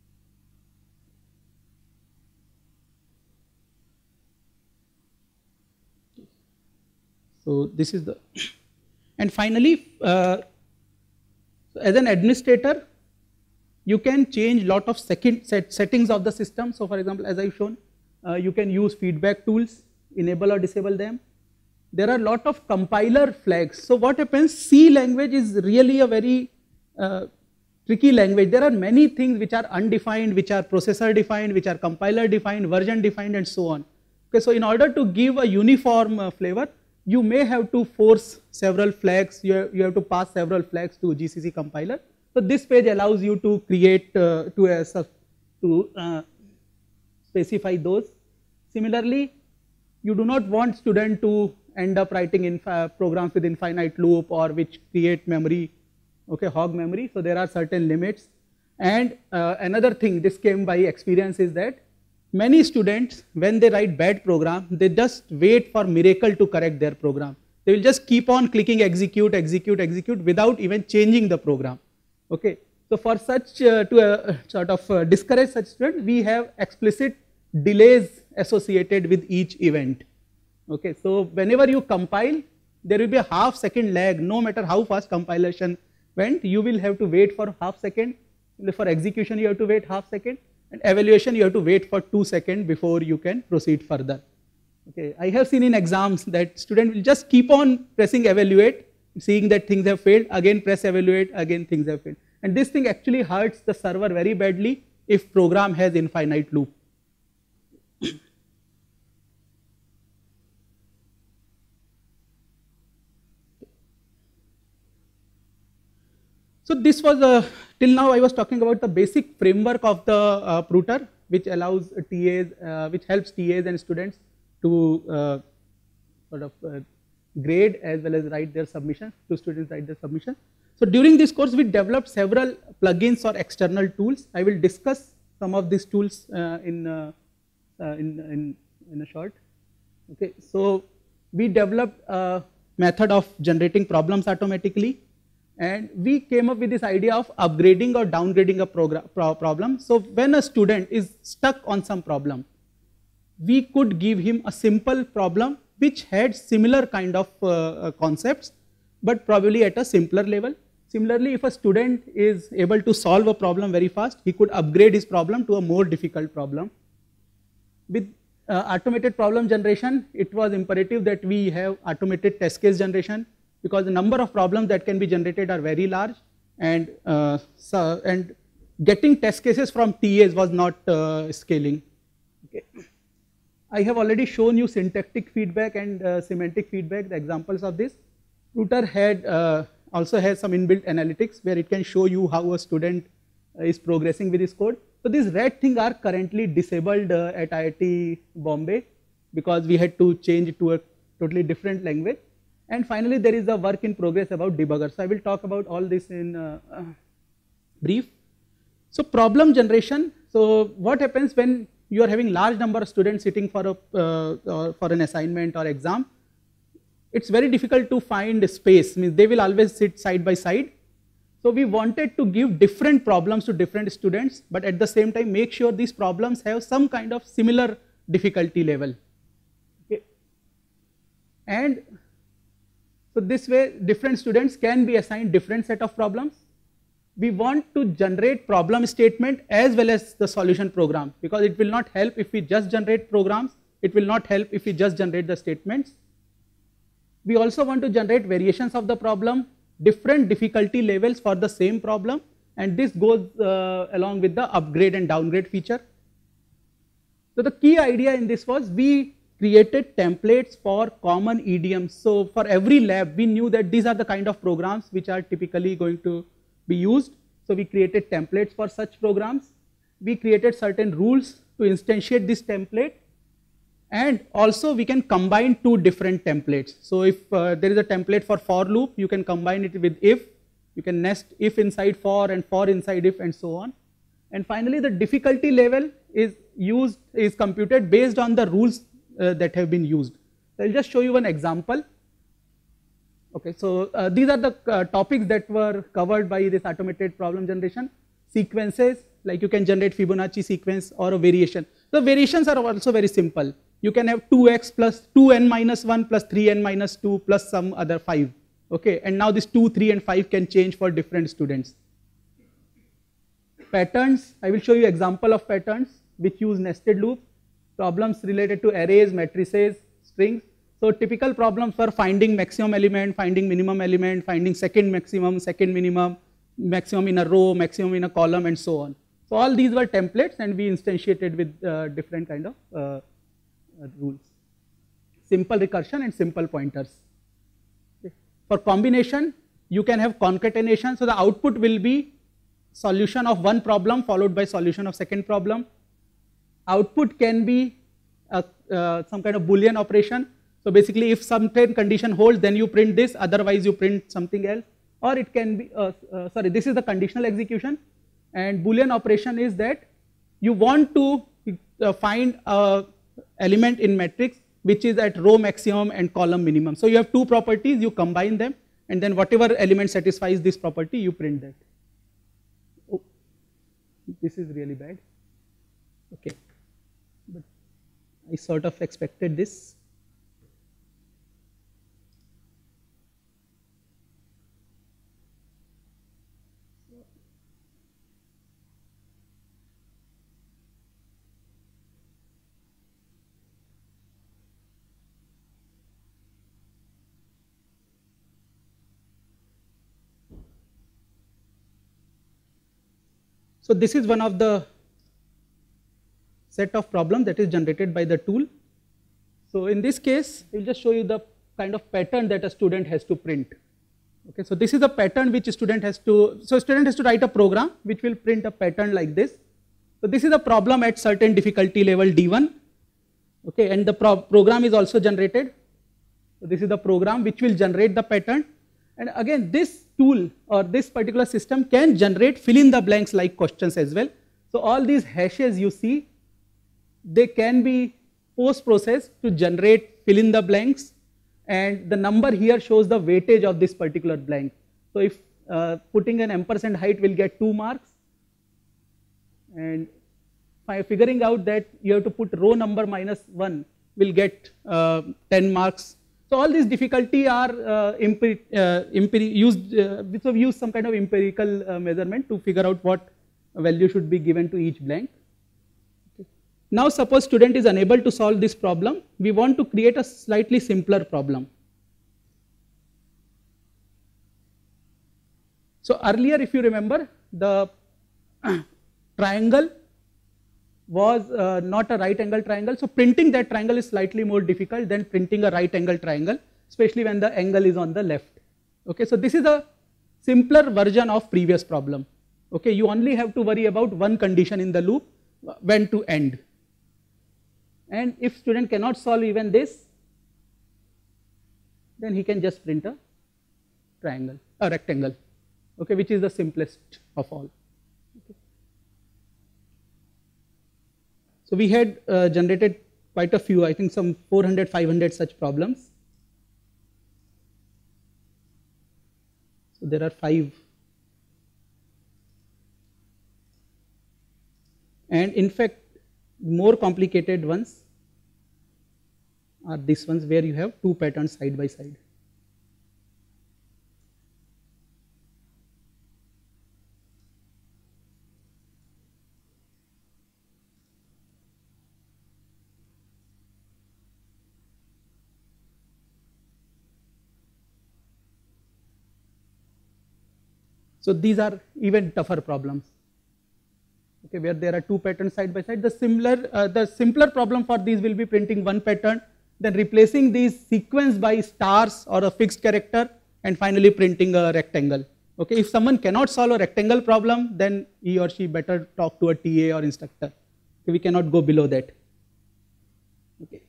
[SPEAKER 2] So this is the, and finally, uh, as an administrator, you can change lot of second set settings of the system. So for example, as I've shown, uh, you can use feedback tools, enable or disable them. There are lot of compiler flags. So what happens, C language is really a very uh, tricky language. There are many things which are undefined, which are processor defined, which are compiler defined, version defined, and so on. Okay, so in order to give a uniform uh, flavor, you may have to force several flags, you have, you have to pass several flags to G C C compiler. So this page allows you to create, uh, to, uh, to uh, specify those. Similarly, you do not want student to end up writing in programs with infinite loop or which create memory, okay, hog memory. So there are certain limits. And uh, another thing, this came by experience, is that many students, when they write bad program, they just wait for miracle to correct their program. They will just keep on clicking execute, execute, execute without even changing the program. Okay. So for such, uh, to uh, sort of uh, discourage such students, we have explicit delays associated with each event. Okay. So whenever you compile, there will be a half second lag, no matter how fast compilation went, you will have to wait for half second. For execution, you have to wait half second. And evaluation, you have to wait for two seconds before you can proceed further. Okay, I have seen in exams that student will just keep on pressing evaluate, seeing that things have failed, again press evaluate, again things have failed. And this thing actually hurts the server very badly if program has infinite loop. So this was a, till now I was talking about the basic framework of the uh, Pruter, which allows T As, uh, which helps T As and students to uh, sort of uh, grade as well as write their submission, to students write their submission. So during this course we developed several plugins or external tools. I will discuss some of these tools uh, in uh, uh, in, in, in a short. Okay, so we developed a method of generating problems automatically, and we came up with this idea of upgrading or downgrading a pro problem. So when a student is stuck on some problem, we could give him a simple problem which had similar kind of uh, concepts, but probably at a simpler level. Similarly, if a student is able to solve a problem very fast, he could upgrade his problem to a more difficult problem. With uh, automated problem generation, it was imperative that we have automated test case generation, because the number of problems that can be generated are very large, and uh, so, and getting test cases from T As was not uh, scaling. Okay. I have already shown you syntactic feedback and uh, semantic feedback, the examples of this. Pruter had uh, also has some inbuilt analytics where it can show you how a student uh, is progressing with his code. So these red things are currently disabled uh, at I I T Bombay because we had to change it to a totally different language. And finally, there is a work in progress about debugger. So I will talk about all this in uh, uh, brief. So problem generation. So what happens when you are having large number of students sitting for a uh, uh, for an assignment or exam? It's very difficult to find space. Means they will always sit side by side. So we wanted to give different problems to different students, but at the same time make sure these problems have some kind of similar difficulty level. Okay. And so this way different students can be assigned different set of problems. We want to generate problem statement as well as the solution program, because it will not help if we just generate programs, it will not help if we just generate the statements. We also want to generate variations of the problem, different difficulty levels for the same problem, and this goes uh, along with the upgrade and downgrade feature. So the key idea in this was we created templates for common idioms. So for every lab we knew that these are the kind of programs which are typically going to be used. So we created templates for such programs. We created certain rules to instantiate this template, and also we can combine two different templates. So if uh, there is a template for for loop, you can combine it with if, you can nest if inside for and for inside if, and so on. And finally the difficulty level is used, is computed based on the rules uh, that have been used. So I will just show you one example. Okay, so uh, these are the uh, topics that were covered by this automated problem generation. Sequences, like you can generate Fibonacci sequence or a variation. The variations are also very simple. You can have two x plus two n minus one plus three n minus two plus some other five. Okay, and now this two, three and five can change for different students. Patterns, I will show you example of patterns which use nested loop. Problems related to arrays, matrices, strings. So typical problems for finding maximum element, finding minimum element, finding second maximum, second minimum, maximum in a row, maximum in a column, and so on. So all these were templates, and we instantiated with uh, different kind of uh, uh, rules. Simple recursion and simple pointers. Okay. For combination, you can have concatenation. So the output will be solution of one problem followed by solution of second problem. Output can be a, uh, some kind of Boolean operation. So basically if some condition holds, then you print this, otherwise you print something else. Or it can be, uh, uh, sorry, this is the conditional execution, and Boolean operation is that you want to uh, find a element in matrix which is at row maximum and column minimum. So you have two properties, you combine them, and then whatever element satisfies this property, you print that. Oh, this is really bad. Okay, but I sort of expected this. So this is one of the set of problems that is generated by the tool. So in this case, I will just show you the kind of pattern that a student has to print. Okay, so this is a pattern which a student has to, so student has to write a program which will print a pattern like this. So this is a problem at certain difficulty level D one. Okay, and the pro program is also generated. So this is the program which will generate the pattern. And again, this tool or this particular system can generate fill in the blanks like questions as well. So all these hashes you see, they can be post-processed to generate fill in the blanks, and the number here shows the weightage of this particular blank. So if uh, putting an ampersand height will get two marks, and by figuring out that you have to put row number minus one will get uh, ten marks. So all these difficulty are uh, empiri uh, empiri used, uh, so we use some kind of empirical uh, measurement to figure out what value should be given to each blank. Okay. Now suppose student is unable to solve this problem, we want to create a slightly simpler problem. So earlier, if you remember, the triangle was uh, not a right angle triangle, so printing that triangle is slightly more difficult than printing a right angle triangle, especially when the angle is on the left. Okay, so this is a simpler version of previous problem. Okay, you only have to worry about one condition in the loop, when to end. And if student cannot solve even this, then he can just print a triangle, a rectangle, okay, which is the simplest of all. Okay. So we had uh, generated quite a few, I think some four hundred, five hundred such problems. So there are five. And in fact, more complicated ones are these ones where you have two patterns side by side. So these are even tougher problems, okay, where there are two patterns side by side. The similar, uh, the simpler problem for these will be printing one pattern, then replacing these sequence by stars or a fixed character, and finally printing a rectangle. Okay, if someone cannot solve a rectangle problem, then he or she better talk to a T A or instructor. Okay, we cannot go below that. Okay.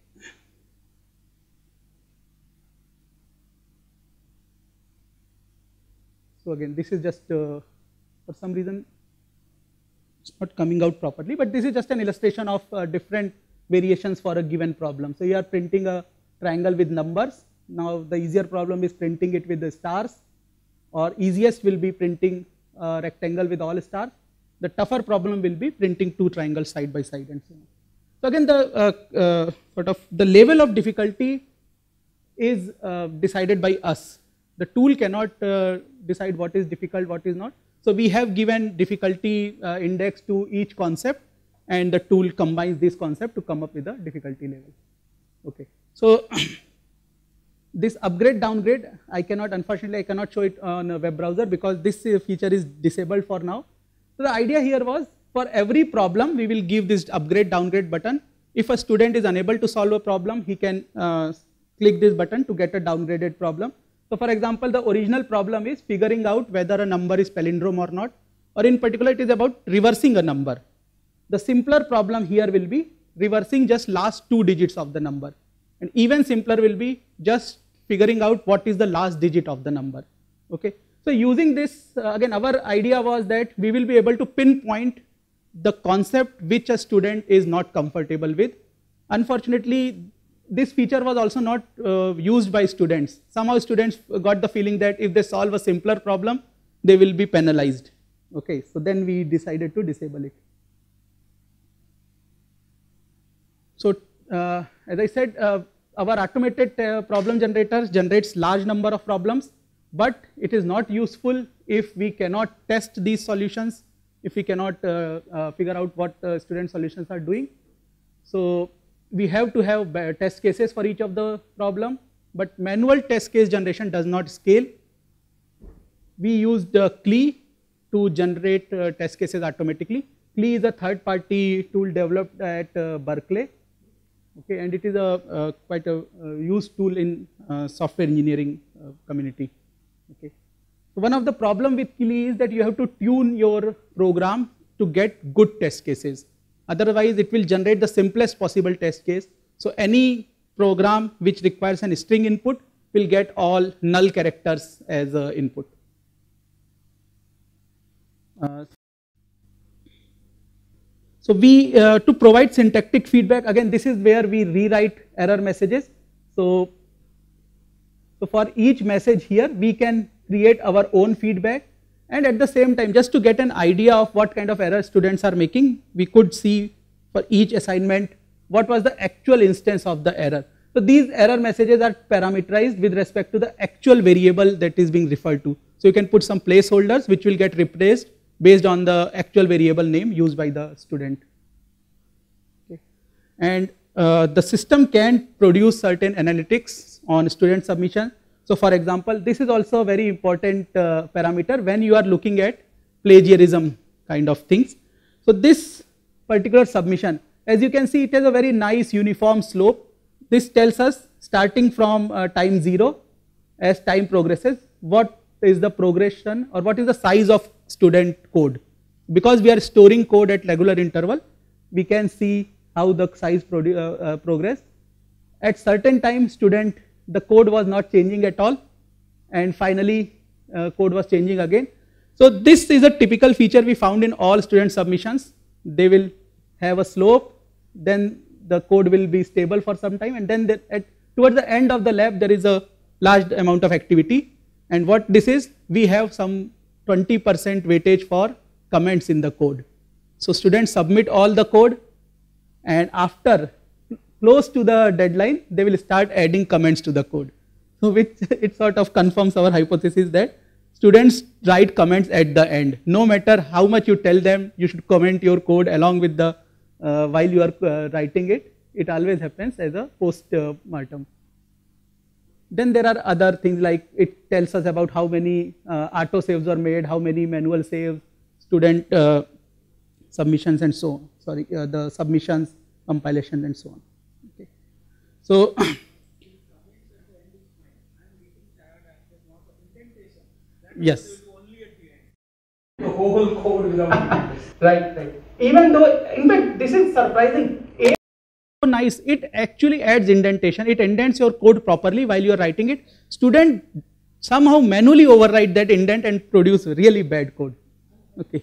[SPEAKER 2] So again, this is just uh, for some reason it's not coming out properly, but this is just an illustration of uh, different variations for a given problem. So you are printing a triangle with numbers. Now the easier problem is printing it with the stars, or easiest will be printing a rectangle with all stars. The tougher problem will be printing two triangles side by side and so on. So again, the uh, uh, sort of the level of difficulty is uh, decided by us. The tool cannot uh, decide what is difficult, what is not. So we have given difficulty uh, index to each concept, and the tool combines this concept to come up with a difficulty level. Okay. So this upgrade downgrade, I cannot, unfortunately I cannot show it on a web browser because this uh, feature is disabled for now. So the idea here was, for every problem we will give this upgrade downgrade button. If a student is unable to solve a problem, he can uh, click this button to get a downgraded problem. So for example, the original problem is figuring out whether a number is palindrome or not, or in particular it is about reversing a number. The simpler problem here will be reversing just last two digits of the number, and even simpler will be just figuring out what is the last digit of the number. Okay. So using this, uh, again our idea was that we will be able to pinpoint the concept which a student is not comfortable with. Unfortunately, this feature was also not uh, used by students. Somehow students got the feeling that if they solve a simpler problem, they will be penalized. Okay, so then we decided to disable it. So uh, as I said, uh, our automated uh, problem generator generates large number of problems, but it is not useful if we cannot test these solutions, if we cannot uh, uh, figure out what uh, student solutions are doing. So we have to have test cases for each of the problem, but manual test case generation does not scale. We used uh, C L I to generate uh, test cases automatically. C L I is a third party tool developed at uh, Berkeley, okay, and it is a uh, quite a uh, used tool in uh, software engineering uh, community. Okay. So one of the problem with C L I is that you have to tune your program to get good test cases. Otherwise, it will generate the simplest possible test case. So any program which requires an string input will get all null characters as uh, input. So So we, uh, to provide syntactic feedback, again this is where we rewrite error messages. So, so for each message here we can create our own feedback, and at the same time, just to get an idea of what kind of error students are making, we could see for each assignment what was the actual instance of the error. So these error messages are parameterized with respect to the actual variable that is being referred to. So you can put some placeholders which will get replaced based on the actual variable name used by the student. Okay. And uh, the system can produce certain analytics on student submission. So for example, this is also a very important uh, parameter when you are looking at plagiarism kind of things. So this particular submission, as you can see, it has a very nice uniform slope. This tells us starting from uh, time zero, as time progresses, what is the progression or what is the size of student code. Because we are storing code at regular interval, we can see how the size uh, uh, progress. At certain time, student, the code was not changing at all, and finally uh, code was changing again. So this is a typical feature we found in all student submissions. They will have a slope, then the code will be stable for some time, and then the, at, towards the end of the lab there is a large amount of activity. And what this is, we have some twenty percent weightage for comments in the code. So students submit all the code, and after close to the deadline they will start adding comments to the code. So which it sort of confirms our hypothesis that students write comments at the end. No matter how much you tell them you should comment your code along with the uh, while you are uh, writing it, it always happens as a post-mortem. Then there are other things like it tells us about how many uh, auto saves are made, how many manual saves, student uh, submissions and so on, sorry, uh, the submissions, compilation and so on. Okay. So, yes.
[SPEAKER 3] The whole code without indentation.
[SPEAKER 2] Right, right. Even though, in fact, this is surprising. A so nice, it actually adds indentation. It indents your code properly while you are writing it. Student somehow manually overwrite that indent and produce really bad code. Okay.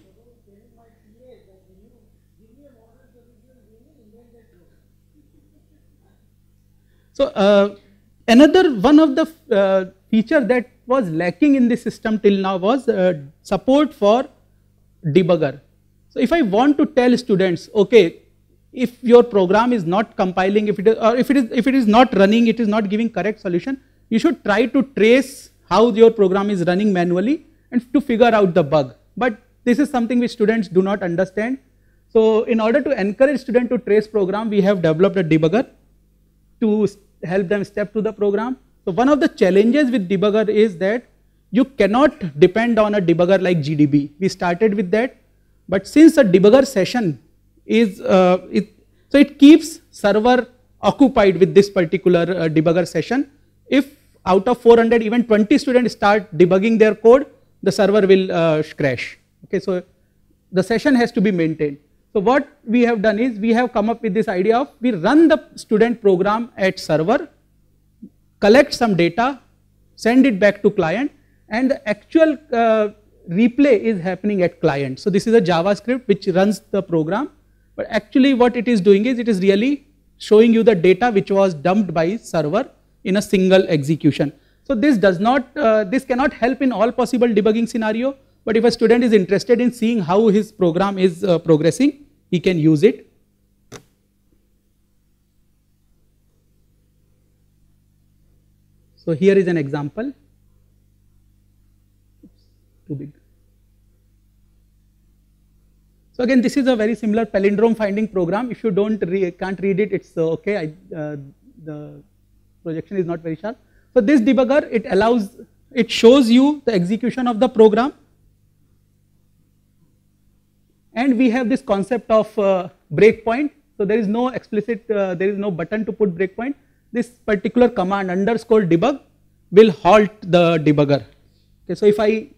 [SPEAKER 2] So uh, another one of the uh, feature that was lacking in this system till now was uh, support for debugger. So if I want to tell students, okay, if your program is not compiling, if it is, or if it is, if it is not running, it is not giving correct solution, you should try to trace how your program is running manually and to figure out the bug. But this is something which students do not understand. So in order to encourage students to trace program, we have developed a debugger to help them step through the program. So one of the challenges with debugger is that you cannot depend on a debugger like G D B. We started with that, but since a debugger session is, uh, it, so it keeps server occupied with this particular uh, debugger session. If out of four hundred, even twenty students start debugging their code, the server will uh, crash. Okay, so the session has to be maintained. So what we have done is we have come up with this idea of we run the student program at server, collect some data, send it back to client, and the actual uh, replay is happening at client. So this is a JavaScript which runs the program, but actually what it is doing is it is really showing you the data which was dumped by server in a single execution. So this does not, uh, this cannot help in all possible debugging scenario, but if a student is interested in seeing how his program is uh, progressing, he can use it. So here is an example. Oops, too big. So again, this is a very similar palindrome finding program. If you don't re can't read it, it's uh, okay. I, uh, the projection is not very sharp. So this debugger, it allows, it shows you the execution of the program. And we have this concept of uh, breakpoint. So there is no explicit, uh, there is no button to put breakpoint. This particular command underscore debug will halt the debugger. Okay, so if I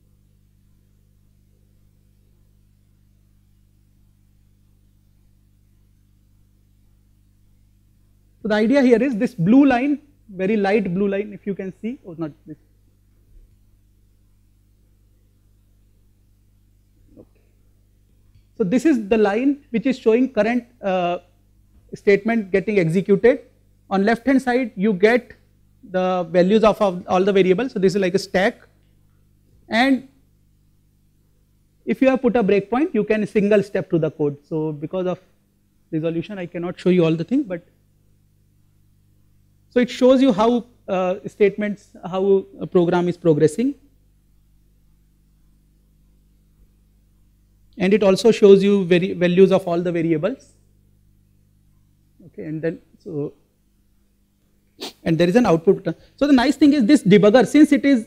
[SPEAKER 2] so the idea here is this blue line, very light blue line, if you can see, oh not this. So this is the line which is showing current uh, statement getting executed. On left hand side you get the values of, of all the variables. So this is like a stack, and if you have put a breakpoint you can single step to the code. So because of resolution I cannot show you all the things, but so it shows you how uh, statements, how a program is progressing, and it also shows you vari values of all the variables. Okay, and then so and there is an output. So the nice thing is this debugger, since it is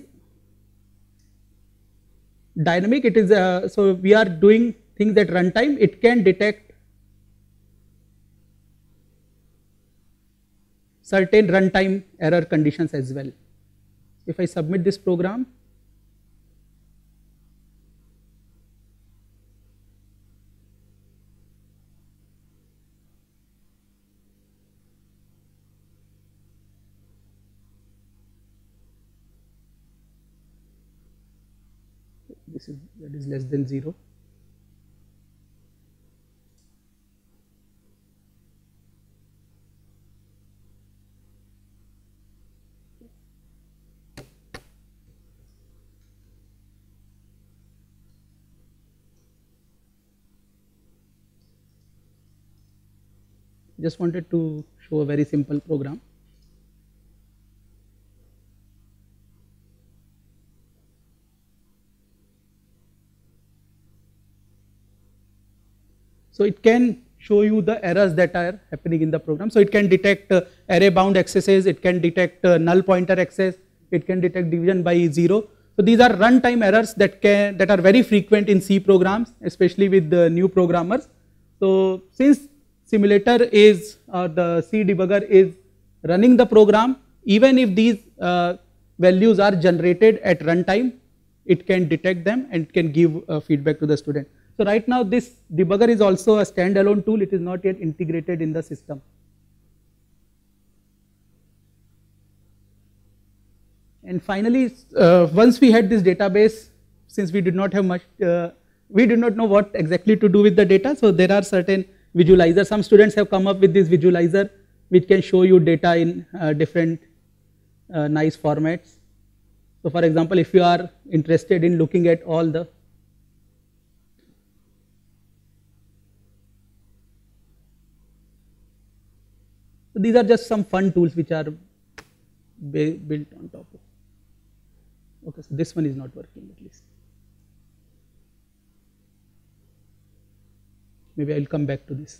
[SPEAKER 2] dynamic, it is uh, so we are doing things at runtime, it can detect certain runtime error conditions as well. If I submit this program, this is that is less than zero. Just wanted to show a very simple program. So it can show you the errors that are happening in the program. So it can detect uh, array bound accesses, it can detect uh, null pointer access, it can detect division by zero. So these are runtime errors that can that are very frequent in C programs, especially with the new programmers. So since simulator is or the C debugger is running the program, even if these uh, values are generated at runtime, it can detect them and can give uh, feedback to the student. So right now this debugger is also a standalone tool, it is not yet integrated in the system. And finally, uh, once we had this database, since we did not have much, uh, we did not know what exactly to do with the data, so there are certain visualizers. Some students have come up with this visualizer which can show you data in uh, different uh, nice formats. So for example, if you are interested in looking at all the So these are just some fun tools which are built on top of. Okay, so this one is not working at least. Maybe I will come back to this.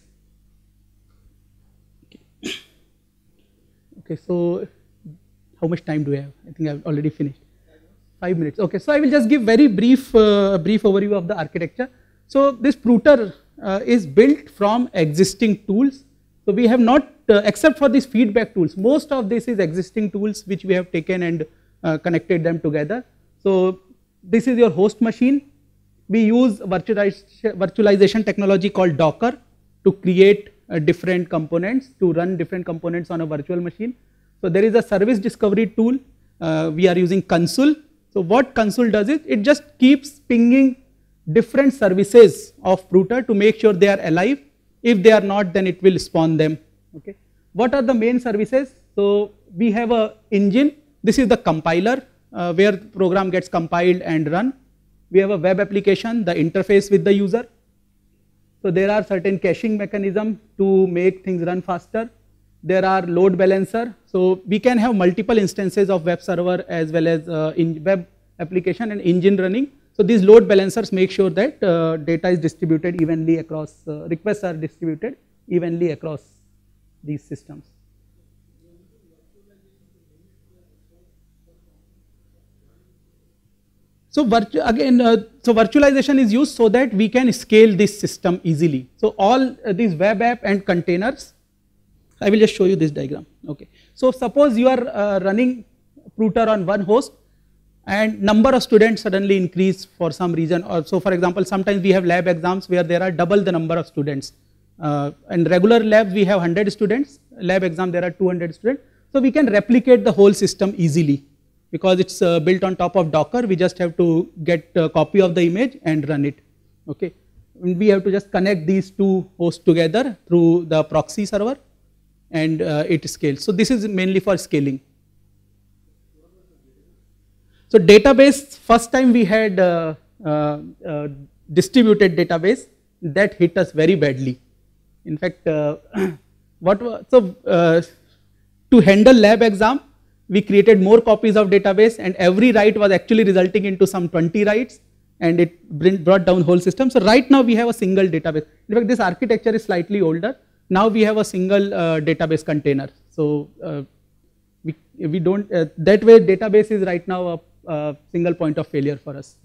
[SPEAKER 2] Okay. Okay, so how much time do we have? I think I have already finished. Five minutes. Okay, so I will just give very brief, uh, brief overview of the architecture. So this Pruter uh, is built from existing tools. So we have not, uh, except for these feedback tools, most of this is existing tools which we have taken and uh, connected them together. So this is your host machine. We use virtualization technology called Docker to create uh, different components, to run different components on a virtual machine. So there is a service discovery tool, uh, we are using Consul. So what Consul does is, it just keeps pinging different services of Pruter to make sure they are alive. If they are not, then it will spawn them. Okay. What are the main services? So we have a engine, this is the compiler uh, where the program gets compiled and run. We have a web application, the interface with the user. So there are certain caching mechanisms to make things run faster. There are load balancer. So we can have multiple instances of web server as well as uh, in web application and engine running. So these load balancers make sure that uh, data is distributed evenly across, uh, requests are distributed evenly across these systems. So virtu again, uh, so virtualization is used so that we can scale this system easily. So all uh, these web app and containers, I will just show you this diagram. Okay. So suppose you are uh, running Pruter on one host and number of students suddenly increase for some reason. Or so for example, sometimes we have lab exams where there are double the number of students. Uh, in regular labs we have one hundred students, lab exam there are two hundred students. So we can replicate the whole system easily because it's uh, built on top of Docker. We just have to get a copy of the image and run it. Okay. we have to just connect these two hosts together through the proxy server, and uh, it scales. So this is mainly for scaling. So database, first time we had uh, uh, uh, distributed database, that hit us very badly. In fact, uh, what was, so uh, to handle lab exam, we created more copies of database, and every write was actually resulting into some twenty writes, and it brought down whole system. So right now we have a single database. In fact, this architecture is slightly older. Now we have a single uh, database container. So uh, we, we don't, uh, that way database is right now a, a single point of failure for us.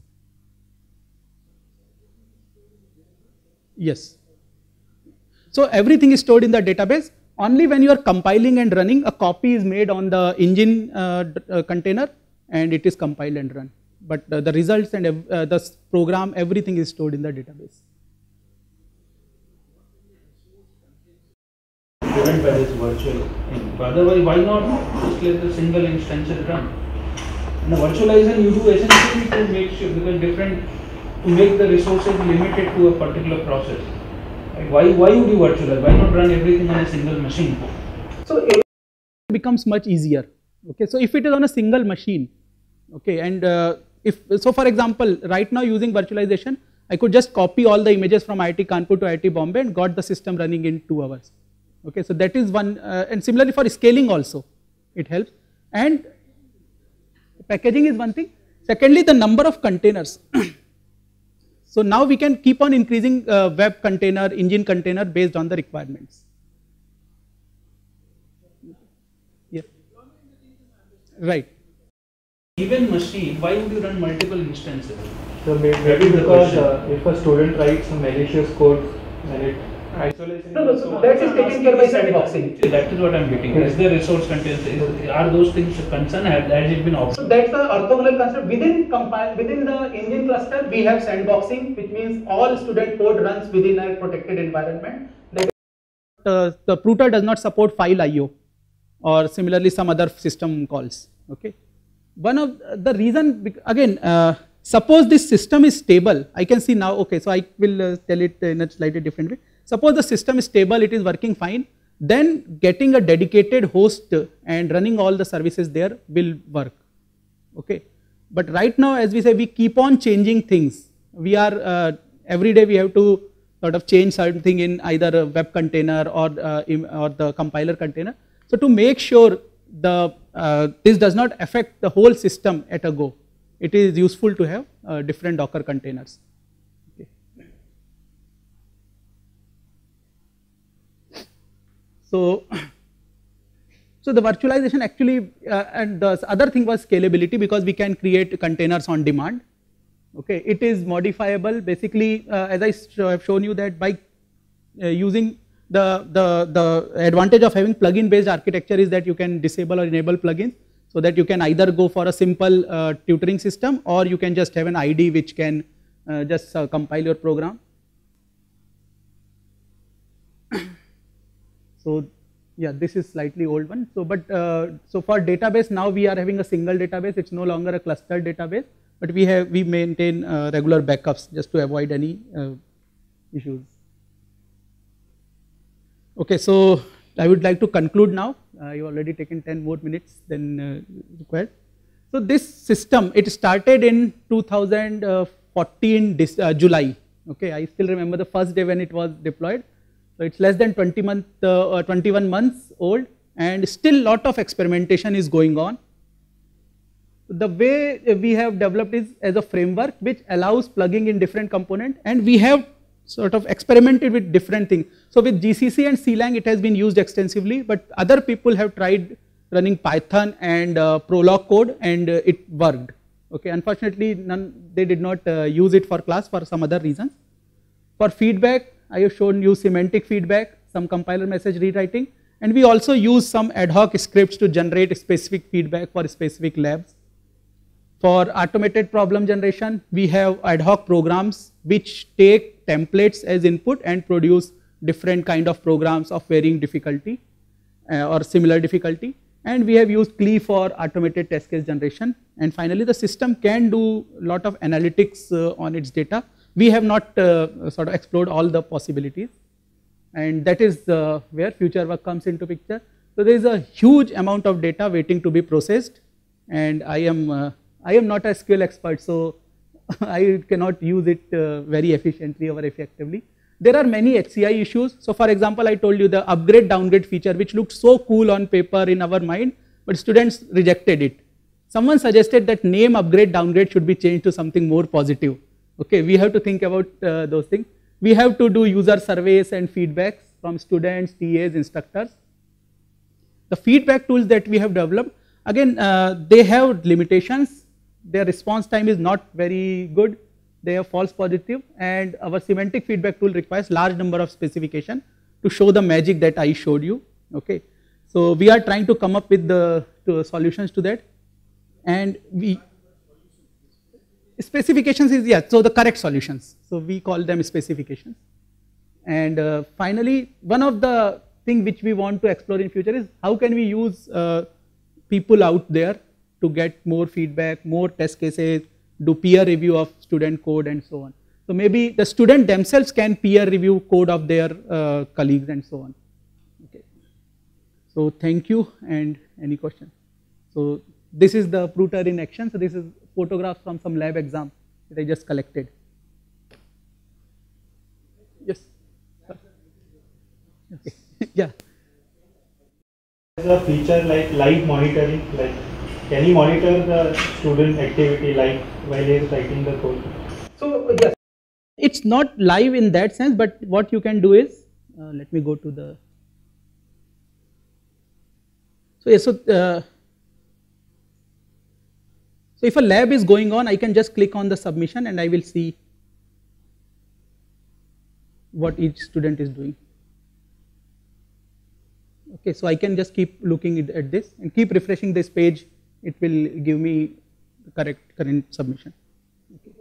[SPEAKER 2] Yes. So everything is stored in the database. Only when you are compiling and running, a copy is made on the engine uh, uh, container, and it is compiled and run. But uh, the results and uh, the program, everything is stored in the database.
[SPEAKER 4] Driven by this virtual thing. Otherwise, why not just let the single instance run? In the virtualization, you do essentially to make sure, because different, to make the resources limited to a particular process. Right? Why, why would you virtualize? Why not run everything on a single machine?
[SPEAKER 2] So it becomes much easier. Okay, so if it is on a single machine, okay, and uh, if so, for example, right now using virtualization, I could just copy all the images from I I T Kanpur to I I T Bombay and got the system running in two hours. Okay, so that is one, uh, and similarly for scaling also, it helps. And packaging is one thing. Secondly, the number of containers. So now we can keep on increasing uh, web container, engine container based on the requirements. Yeah. Right.
[SPEAKER 4] Given machine, why would you run multiple instances?
[SPEAKER 3] So maybe because uh, if a student writes some malicious code and it isolation.
[SPEAKER 2] No, no, so that is taken care by sandboxing.
[SPEAKER 4] That is what I am getting. Is the resource contains, is, are those things a concern? Has, has it been opted?
[SPEAKER 2] So that's the orthogonal concept. Within compile, within the engine cluster, we have sandboxing, which means all student code runs within a protected environment. Like uh, the Pruter does not support file I O or similarly some other system calls. Okay. One of the reason, again, uh, suppose this system is stable. I can see now. Okay, so I will uh, tell it in a slightly different way. Suppose the system is stable, it is working fine, then getting a dedicated host and running all the services there will work, okay. But right now, as we say, we keep on changing things. We are, uh, every day we have to sort of change something in either a web container or, uh, or the compiler container. So to make sure the, uh, this does not affect the whole system at a go, it is useful to have uh, different Docker containers. So, so the virtualization actually, uh, and the other thing was scalability, because we can create containers on demand. Okay, it is modifiable. Basically, uh, as I sh have shown you that by uh, using the the the advantage of having plugin based architecture is that you can disable or enable plugins, so that you can either go for a simple uh, tutoring system, or you can just have an I D which can uh, just uh, compile your program. So yeah, this is slightly old one. So but uh, so for database now we are having a single database. It's no longer a clustered database, but we have we maintain uh, regular backups just to avoid any uh, issues. Okay, so I would like to conclude now. Uh, you already taken ten more minutes than uh, required. So this system, it started in two thousand fourteen this, uh, July. Okay, I still remember the first day when it was deployed. So it's less than twenty month, uh, or twenty-one months old, and still lot of experimentation is going on. The way we have developed is as a framework which allows plugging in different components, and we have sort of experimented with different things. So with G C C and C lang it has been used extensively, but other people have tried running Python and uh, Prolog code, and uh, it worked. Okay, unfortunately none, they did not uh, use it for class for some other reasons. For feedback, I have shown you semantic feedback, some compiler message rewriting, and we also use some ad hoc scripts to generate specific feedback for specific labs. For automated problem generation, we have ad hoc programs which take templates as input and produce different kind of programs of varying difficulty uh, or similar difficulty. And we have used C L I for automated test case generation. And finally, the system can do a lot of analytics uh, on its data. we have not uh, sort of explored all the possibilities, and that is uh, where future work comes into picture. So there is a huge amount of data waiting to be processed, and I am uh, I am not a S Q L expert, so I cannot use it uh, very efficiently or effectively. There are many H C I issues. So for example, I told you the upgrade downgrade feature, which looked so cool on paper in our mind, but students rejected it. Someone suggested that name upgrade downgrade should be changed to something more positive. Okay, we have to think about uh, those things. We have to do user surveys and feedbacks from students, T As, instructors. The feedback tools that we have developed, again, uh, they have limitations. Their response time is not very good. They have false positive, and our semantic feedback tool requires large number of specification to show the magic that I showed you. Okay, so we are trying to come up with the to solutions to that, and we specifications is yeah. So the correct solutions. So we call them specifications, and uh, finally, one of the thing which we want to explore in future is how can we use uh, people out there to get more feedback, more test cases, do peer review of student code and so on. So maybe the student themselves can peer review code of their uh, colleagues and so on. Okay. So thank you, and any questions? So this is the Pruter in action. So this is photographs from some lab exam that I just collected. Yes. Okay. Yeah.
[SPEAKER 6] There's a feature like live monitoring, like can you monitor the student activity like while he is writing the code?
[SPEAKER 2] So yes, it's not live in that sense, but what you can do is, uh, let me go to the, so yes, so, uh, so if a lab is going on, I can just click on the submission and I will see what each student is doing. Okay, so I can just keep looking at this and keep refreshing this page. It will give me the correct current submission. Okay.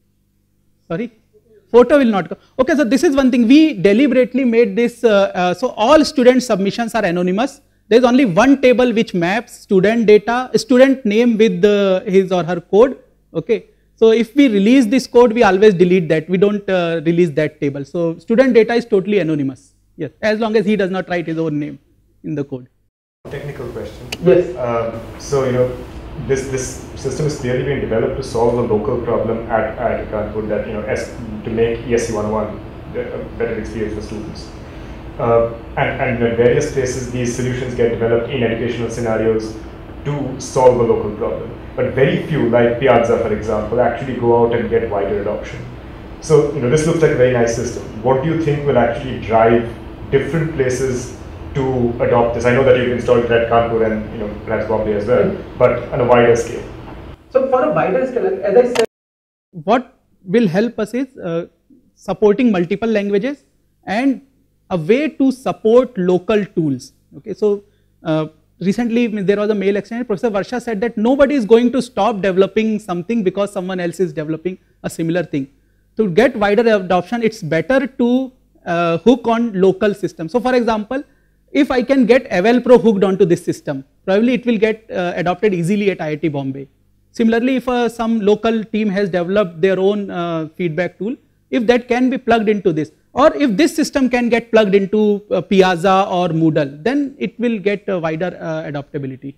[SPEAKER 2] Sorry, photo will not go. Okay, so this is one thing we deliberately made this. Uh, uh, so all student submissions are anonymous. There is only one table which maps student data, student name with the, his or her code. Okay, so if we release this code, we always delete that. We don't uh, release that table. So student data is totally anonymous. Yes, as long as he does not write his own name in the code.
[SPEAKER 7] Technical question.
[SPEAKER 2] Yes.
[SPEAKER 7] Um, so, you know, this this system is clearly being developed to solve a local problem at, at Kanpur that, you know, as, to make E S C one oh one a better experience for students. Uh, and, and in various places, these solutions get developed in educational scenarios to solve a local problem. But very few, like Piazza, for example, actually go out and get wider adoption. So, you know, this looks like a very nice system. What do you think will actually drive different places to adopt this? I know that you've installed it at Kanpur and, you know, perhaps Bombay as well, but on a wider scale.
[SPEAKER 2] So for a wider scale, as I said, what will help us is uh, supporting multiple languages and a way to support local tools. Okay, so uh, recently there was a mail exchange. Professor Varsha said that nobody is going to stop developing something because someone else is developing a similar thing. To get wider adoption, it's better to uh, hook on local systems. So for example, if I can get Eval Pro hooked onto this system, probably it will get uh, adopted easily at I I T Bombay. Similarly, if uh, some local team has developed their own uh, feedback tool, if that can be plugged into this, or if this system can get plugged into uh, Piazza or Moodle, then it will get a wider uh, adaptability.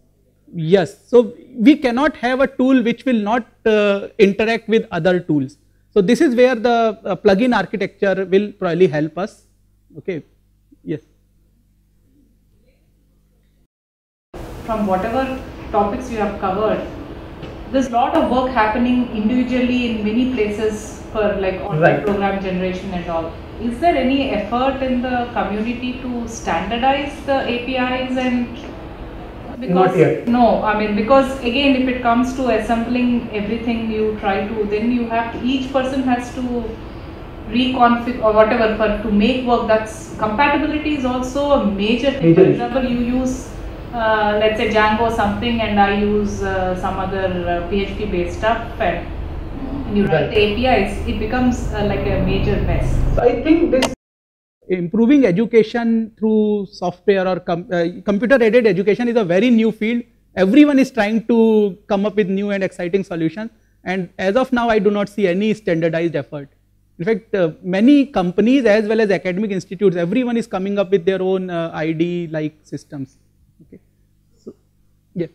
[SPEAKER 2] Yes, so we cannot have a tool which will not uh, interact with other tools. So this is where the uh, plugin architecture will probably help us. Okay, yes.
[SPEAKER 8] From whatever topics you have covered, there's a lot of work happening individually in many places for like online
[SPEAKER 2] Right.
[SPEAKER 8] program generation and all. Is there any effort in the community to standardize the A P Is and because
[SPEAKER 2] Not yet.
[SPEAKER 8] no, I mean because again if it comes to assembling everything you try to, then you have to, each person has to reconfigure or whatever for to make work. That's compatibility is also a major thing.
[SPEAKER 2] Major
[SPEAKER 8] For
[SPEAKER 2] issue.
[SPEAKER 8] example, you use uh, let's say Django something and I use uh, some other uh, P H P based stuff and you write
[SPEAKER 2] Right.
[SPEAKER 8] the A P Is, it becomes uh, like a major mess.
[SPEAKER 2] So I think this improving education through software or com uh, computer aided education is a very new field. Everyone is trying to come up with new and exciting solutions. and as of now I do not see any standardized effort. In fact, uh, many companies as well as academic institutes, everyone is coming up with their own uh, I D like systems. Okay. So, yeah.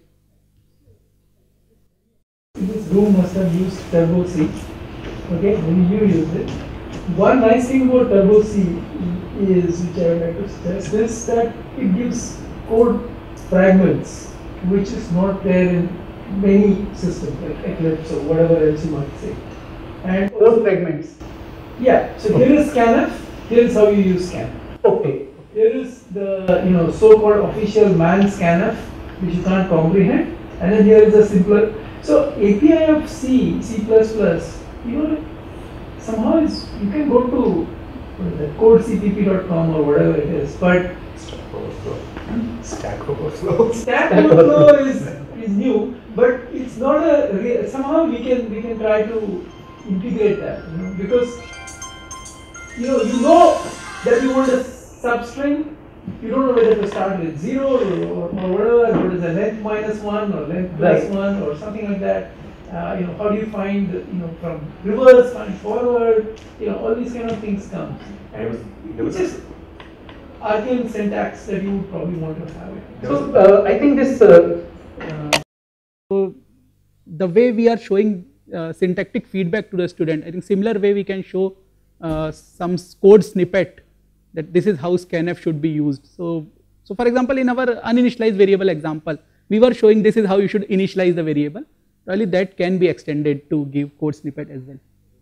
[SPEAKER 3] This room must have used Turbo C. Okay, when you use it. One nice thing about Turbo C is, which I would like to stress, is that it gives code fragments, which is not there in many systems like Eclipse or whatever else you might say. And
[SPEAKER 2] Code fragments.
[SPEAKER 3] yeah, so here is scanf, here is how you use scanf.
[SPEAKER 2] Okay.
[SPEAKER 3] Here is the you know so-called official man scanf, which you can't comprehend, and then here is a simpler. So A P I of C, C plus plus, you know, somehow is you can go to what is that, code c p p dot com or whatever it is, but
[SPEAKER 7] Stack Overflow. Stack Overflow.
[SPEAKER 3] Stack Overflow is is new, but it's not a real, somehow we can we can try to integrate that, you know, because you know you know that you want a substring, you don't know whether to start with zero or, or, or whatever, what is the length minus one or length plus
[SPEAKER 2] Right.
[SPEAKER 3] one or something like that. Uh, you know, how do you find, you know, from reverse, find forward, you know, all these kind of things come.
[SPEAKER 7] And it was, there was
[SPEAKER 3] It's just arcane syntax that you would probably want to have it.
[SPEAKER 7] there was
[SPEAKER 2] So uh, I think this, uh, uh, so the way we are showing uh, syntactic feedback to the student, I think similar way we can show uh, some code snippet that this is how scanf should be used. So, so for example, in our uninitialized variable example, we were showing this is how you should initialize the variable. Probably that can be extended to give code snippet as well.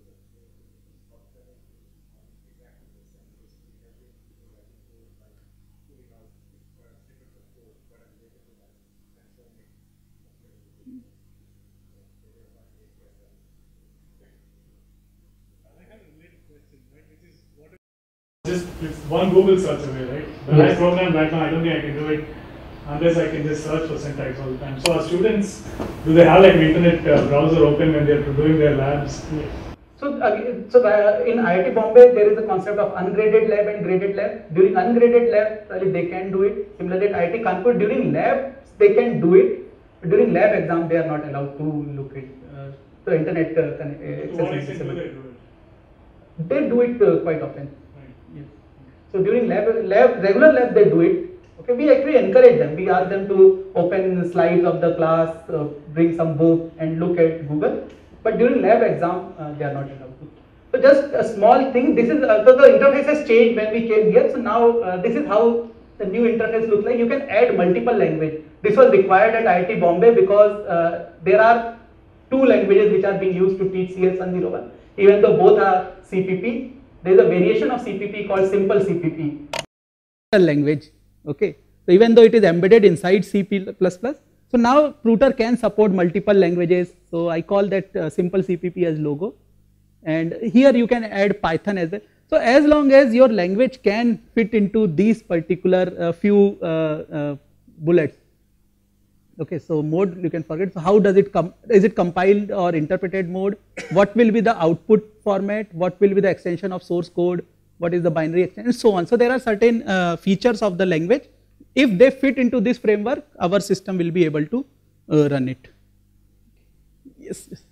[SPEAKER 1] Just it's one Google search away, right? When I program right now, I don't think I can do it unless I can just search for syntax all the time. So our students, do they have like an internet uh, browser open when they're doing their labs?
[SPEAKER 2] So, uh, so uh, in I I T Bombay, there is a concept of ungraded lab and graded lab. During ungraded lab, probably they can do it. Similarly, at I I T Kanpur, during lab, they can do it. But during lab exam, they are not allowed to look at uh, the internet uh,
[SPEAKER 1] To
[SPEAKER 2] access.
[SPEAKER 1] what
[SPEAKER 2] is
[SPEAKER 1] extent do
[SPEAKER 2] disabled.
[SPEAKER 1] they do it?
[SPEAKER 2] They do it uh, quite often.
[SPEAKER 1] Right.
[SPEAKER 2] Yes. So during lab, lab, regular lab, they do it. Okay, we actually encourage them. We ask them to open slides of the class, uh, bring some book, and look at Google. But during lab exam, uh, they are not allowed to. So just a small thing. This is uh, so the interface has changed when we came here. So now uh, this is how the new interface looks like. You can add multiple language. This was required at I I T Bombay because uh, there are two languages which are being used to teach C S one oh one. Even though both are C P P, there is a variation of C P P called simple C P P language. Okay, so even though it is embedded inside C plus plus, so now Pruter can support multiple languages. So I call that uh, simple C P P as logo, and here you can add Python as well. So as long as your language can fit into these particular uh, few uh, uh, bullets. Okay, so mode you can forget. So how does it come? Is it compiled or interpreted mode? What will be the output format? What will be the extension of source code? What is the binary extension, and so on. So there are certain uh, features of the language. If they fit into this framework, our system will be able to uh, run it. Yes. yes.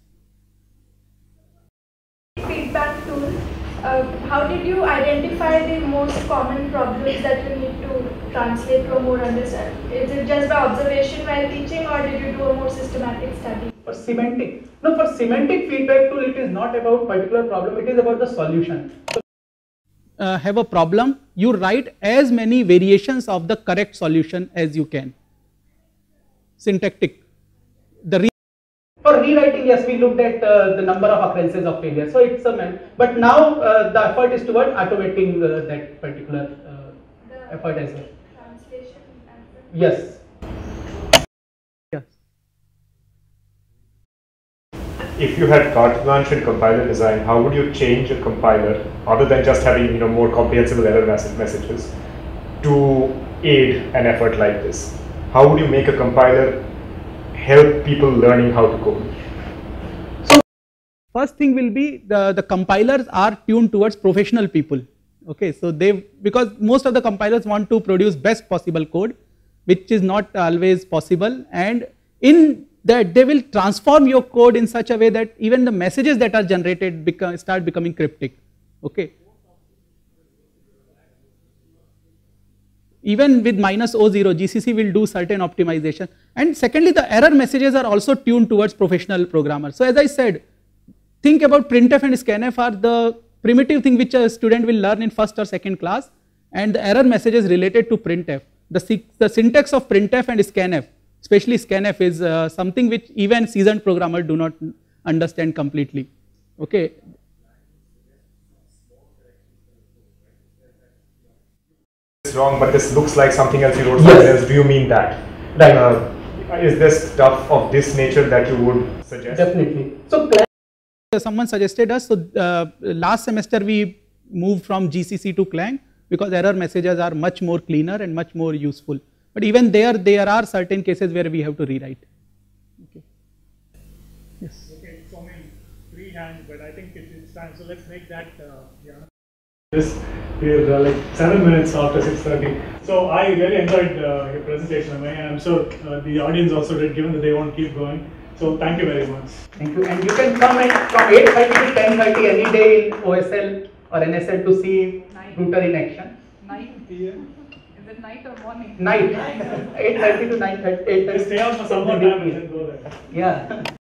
[SPEAKER 9] Feedback tool. Uh, how did you identify the most common problems that you need to translate to a more understand? Is it just by observation while teaching, or did you do a more systematic study?
[SPEAKER 2] For semantic, no, for semantic feedback tool, it is not about particular problem. It is about the solution. So, uh, have a problem, you write as many variations of the correct solution as you can. Syntactic. The re for rewriting, yes, we looked at uh, the number of occurrences of failure. So it's a man, but now uh, the effort is toward automating uh, that particular uh, effort as well.
[SPEAKER 9] Translation as well?
[SPEAKER 2] Yes. Yes.
[SPEAKER 7] If you had carte blanche in compiler design, how would you change a compiler other than just having you know more comprehensible error messages to aid an effort like this? How would you make a compiler help people learning how to code?
[SPEAKER 2] So first thing will be the, the compilers are tuned towards professional people. Okay, so they, because most of the compilers want to produce best possible code, which is not always possible, and in that they will transform your code in such a way that even the messages that are generated become, start becoming cryptic. Okay. Even with minus O zero, G C C will do certain optimization. And secondly, the error messages are also tuned towards professional programmers. So as I said, think about printf and scanf are the primitive thing which a student will learn in first or second class, and the error messages related to printf. The, the syntax of printf and scanf, especially scanf, is uh, something which even seasoned programmers do not understand completely. Okay.
[SPEAKER 7] It's wrong, but this looks like something else you wrote
[SPEAKER 2] Yes.
[SPEAKER 7] something else. Do you mean that?
[SPEAKER 2] Right.
[SPEAKER 7] Uh, is there stuff of this nature that you would suggest?
[SPEAKER 2] Definitely. So someone suggested us, so uh, last semester we moved from G C C to Clang because error messages are much more cleaner and much more useful. But even there, there are certain cases where we have to rewrite. Okay. Yes.
[SPEAKER 1] Okay, so I mean, three hands, but I think it, it's time. So let's make that. Uh, yeah. This we're uh, like seven minutes after six thirty. So I really enjoyed uh, your presentation, Amay, and I'm sure uh, the audience also did, given that they want to keep going. So thank you very much.
[SPEAKER 2] Thank you. And you can come at from eight thirty to ten thirty any day in O S L or N S L to see Fruiter in action.
[SPEAKER 8] Night. Is it night or morning?
[SPEAKER 2] Night. eight thirty to nine thirty.
[SPEAKER 1] Just stay out for some more time and then go there.
[SPEAKER 2] Yeah.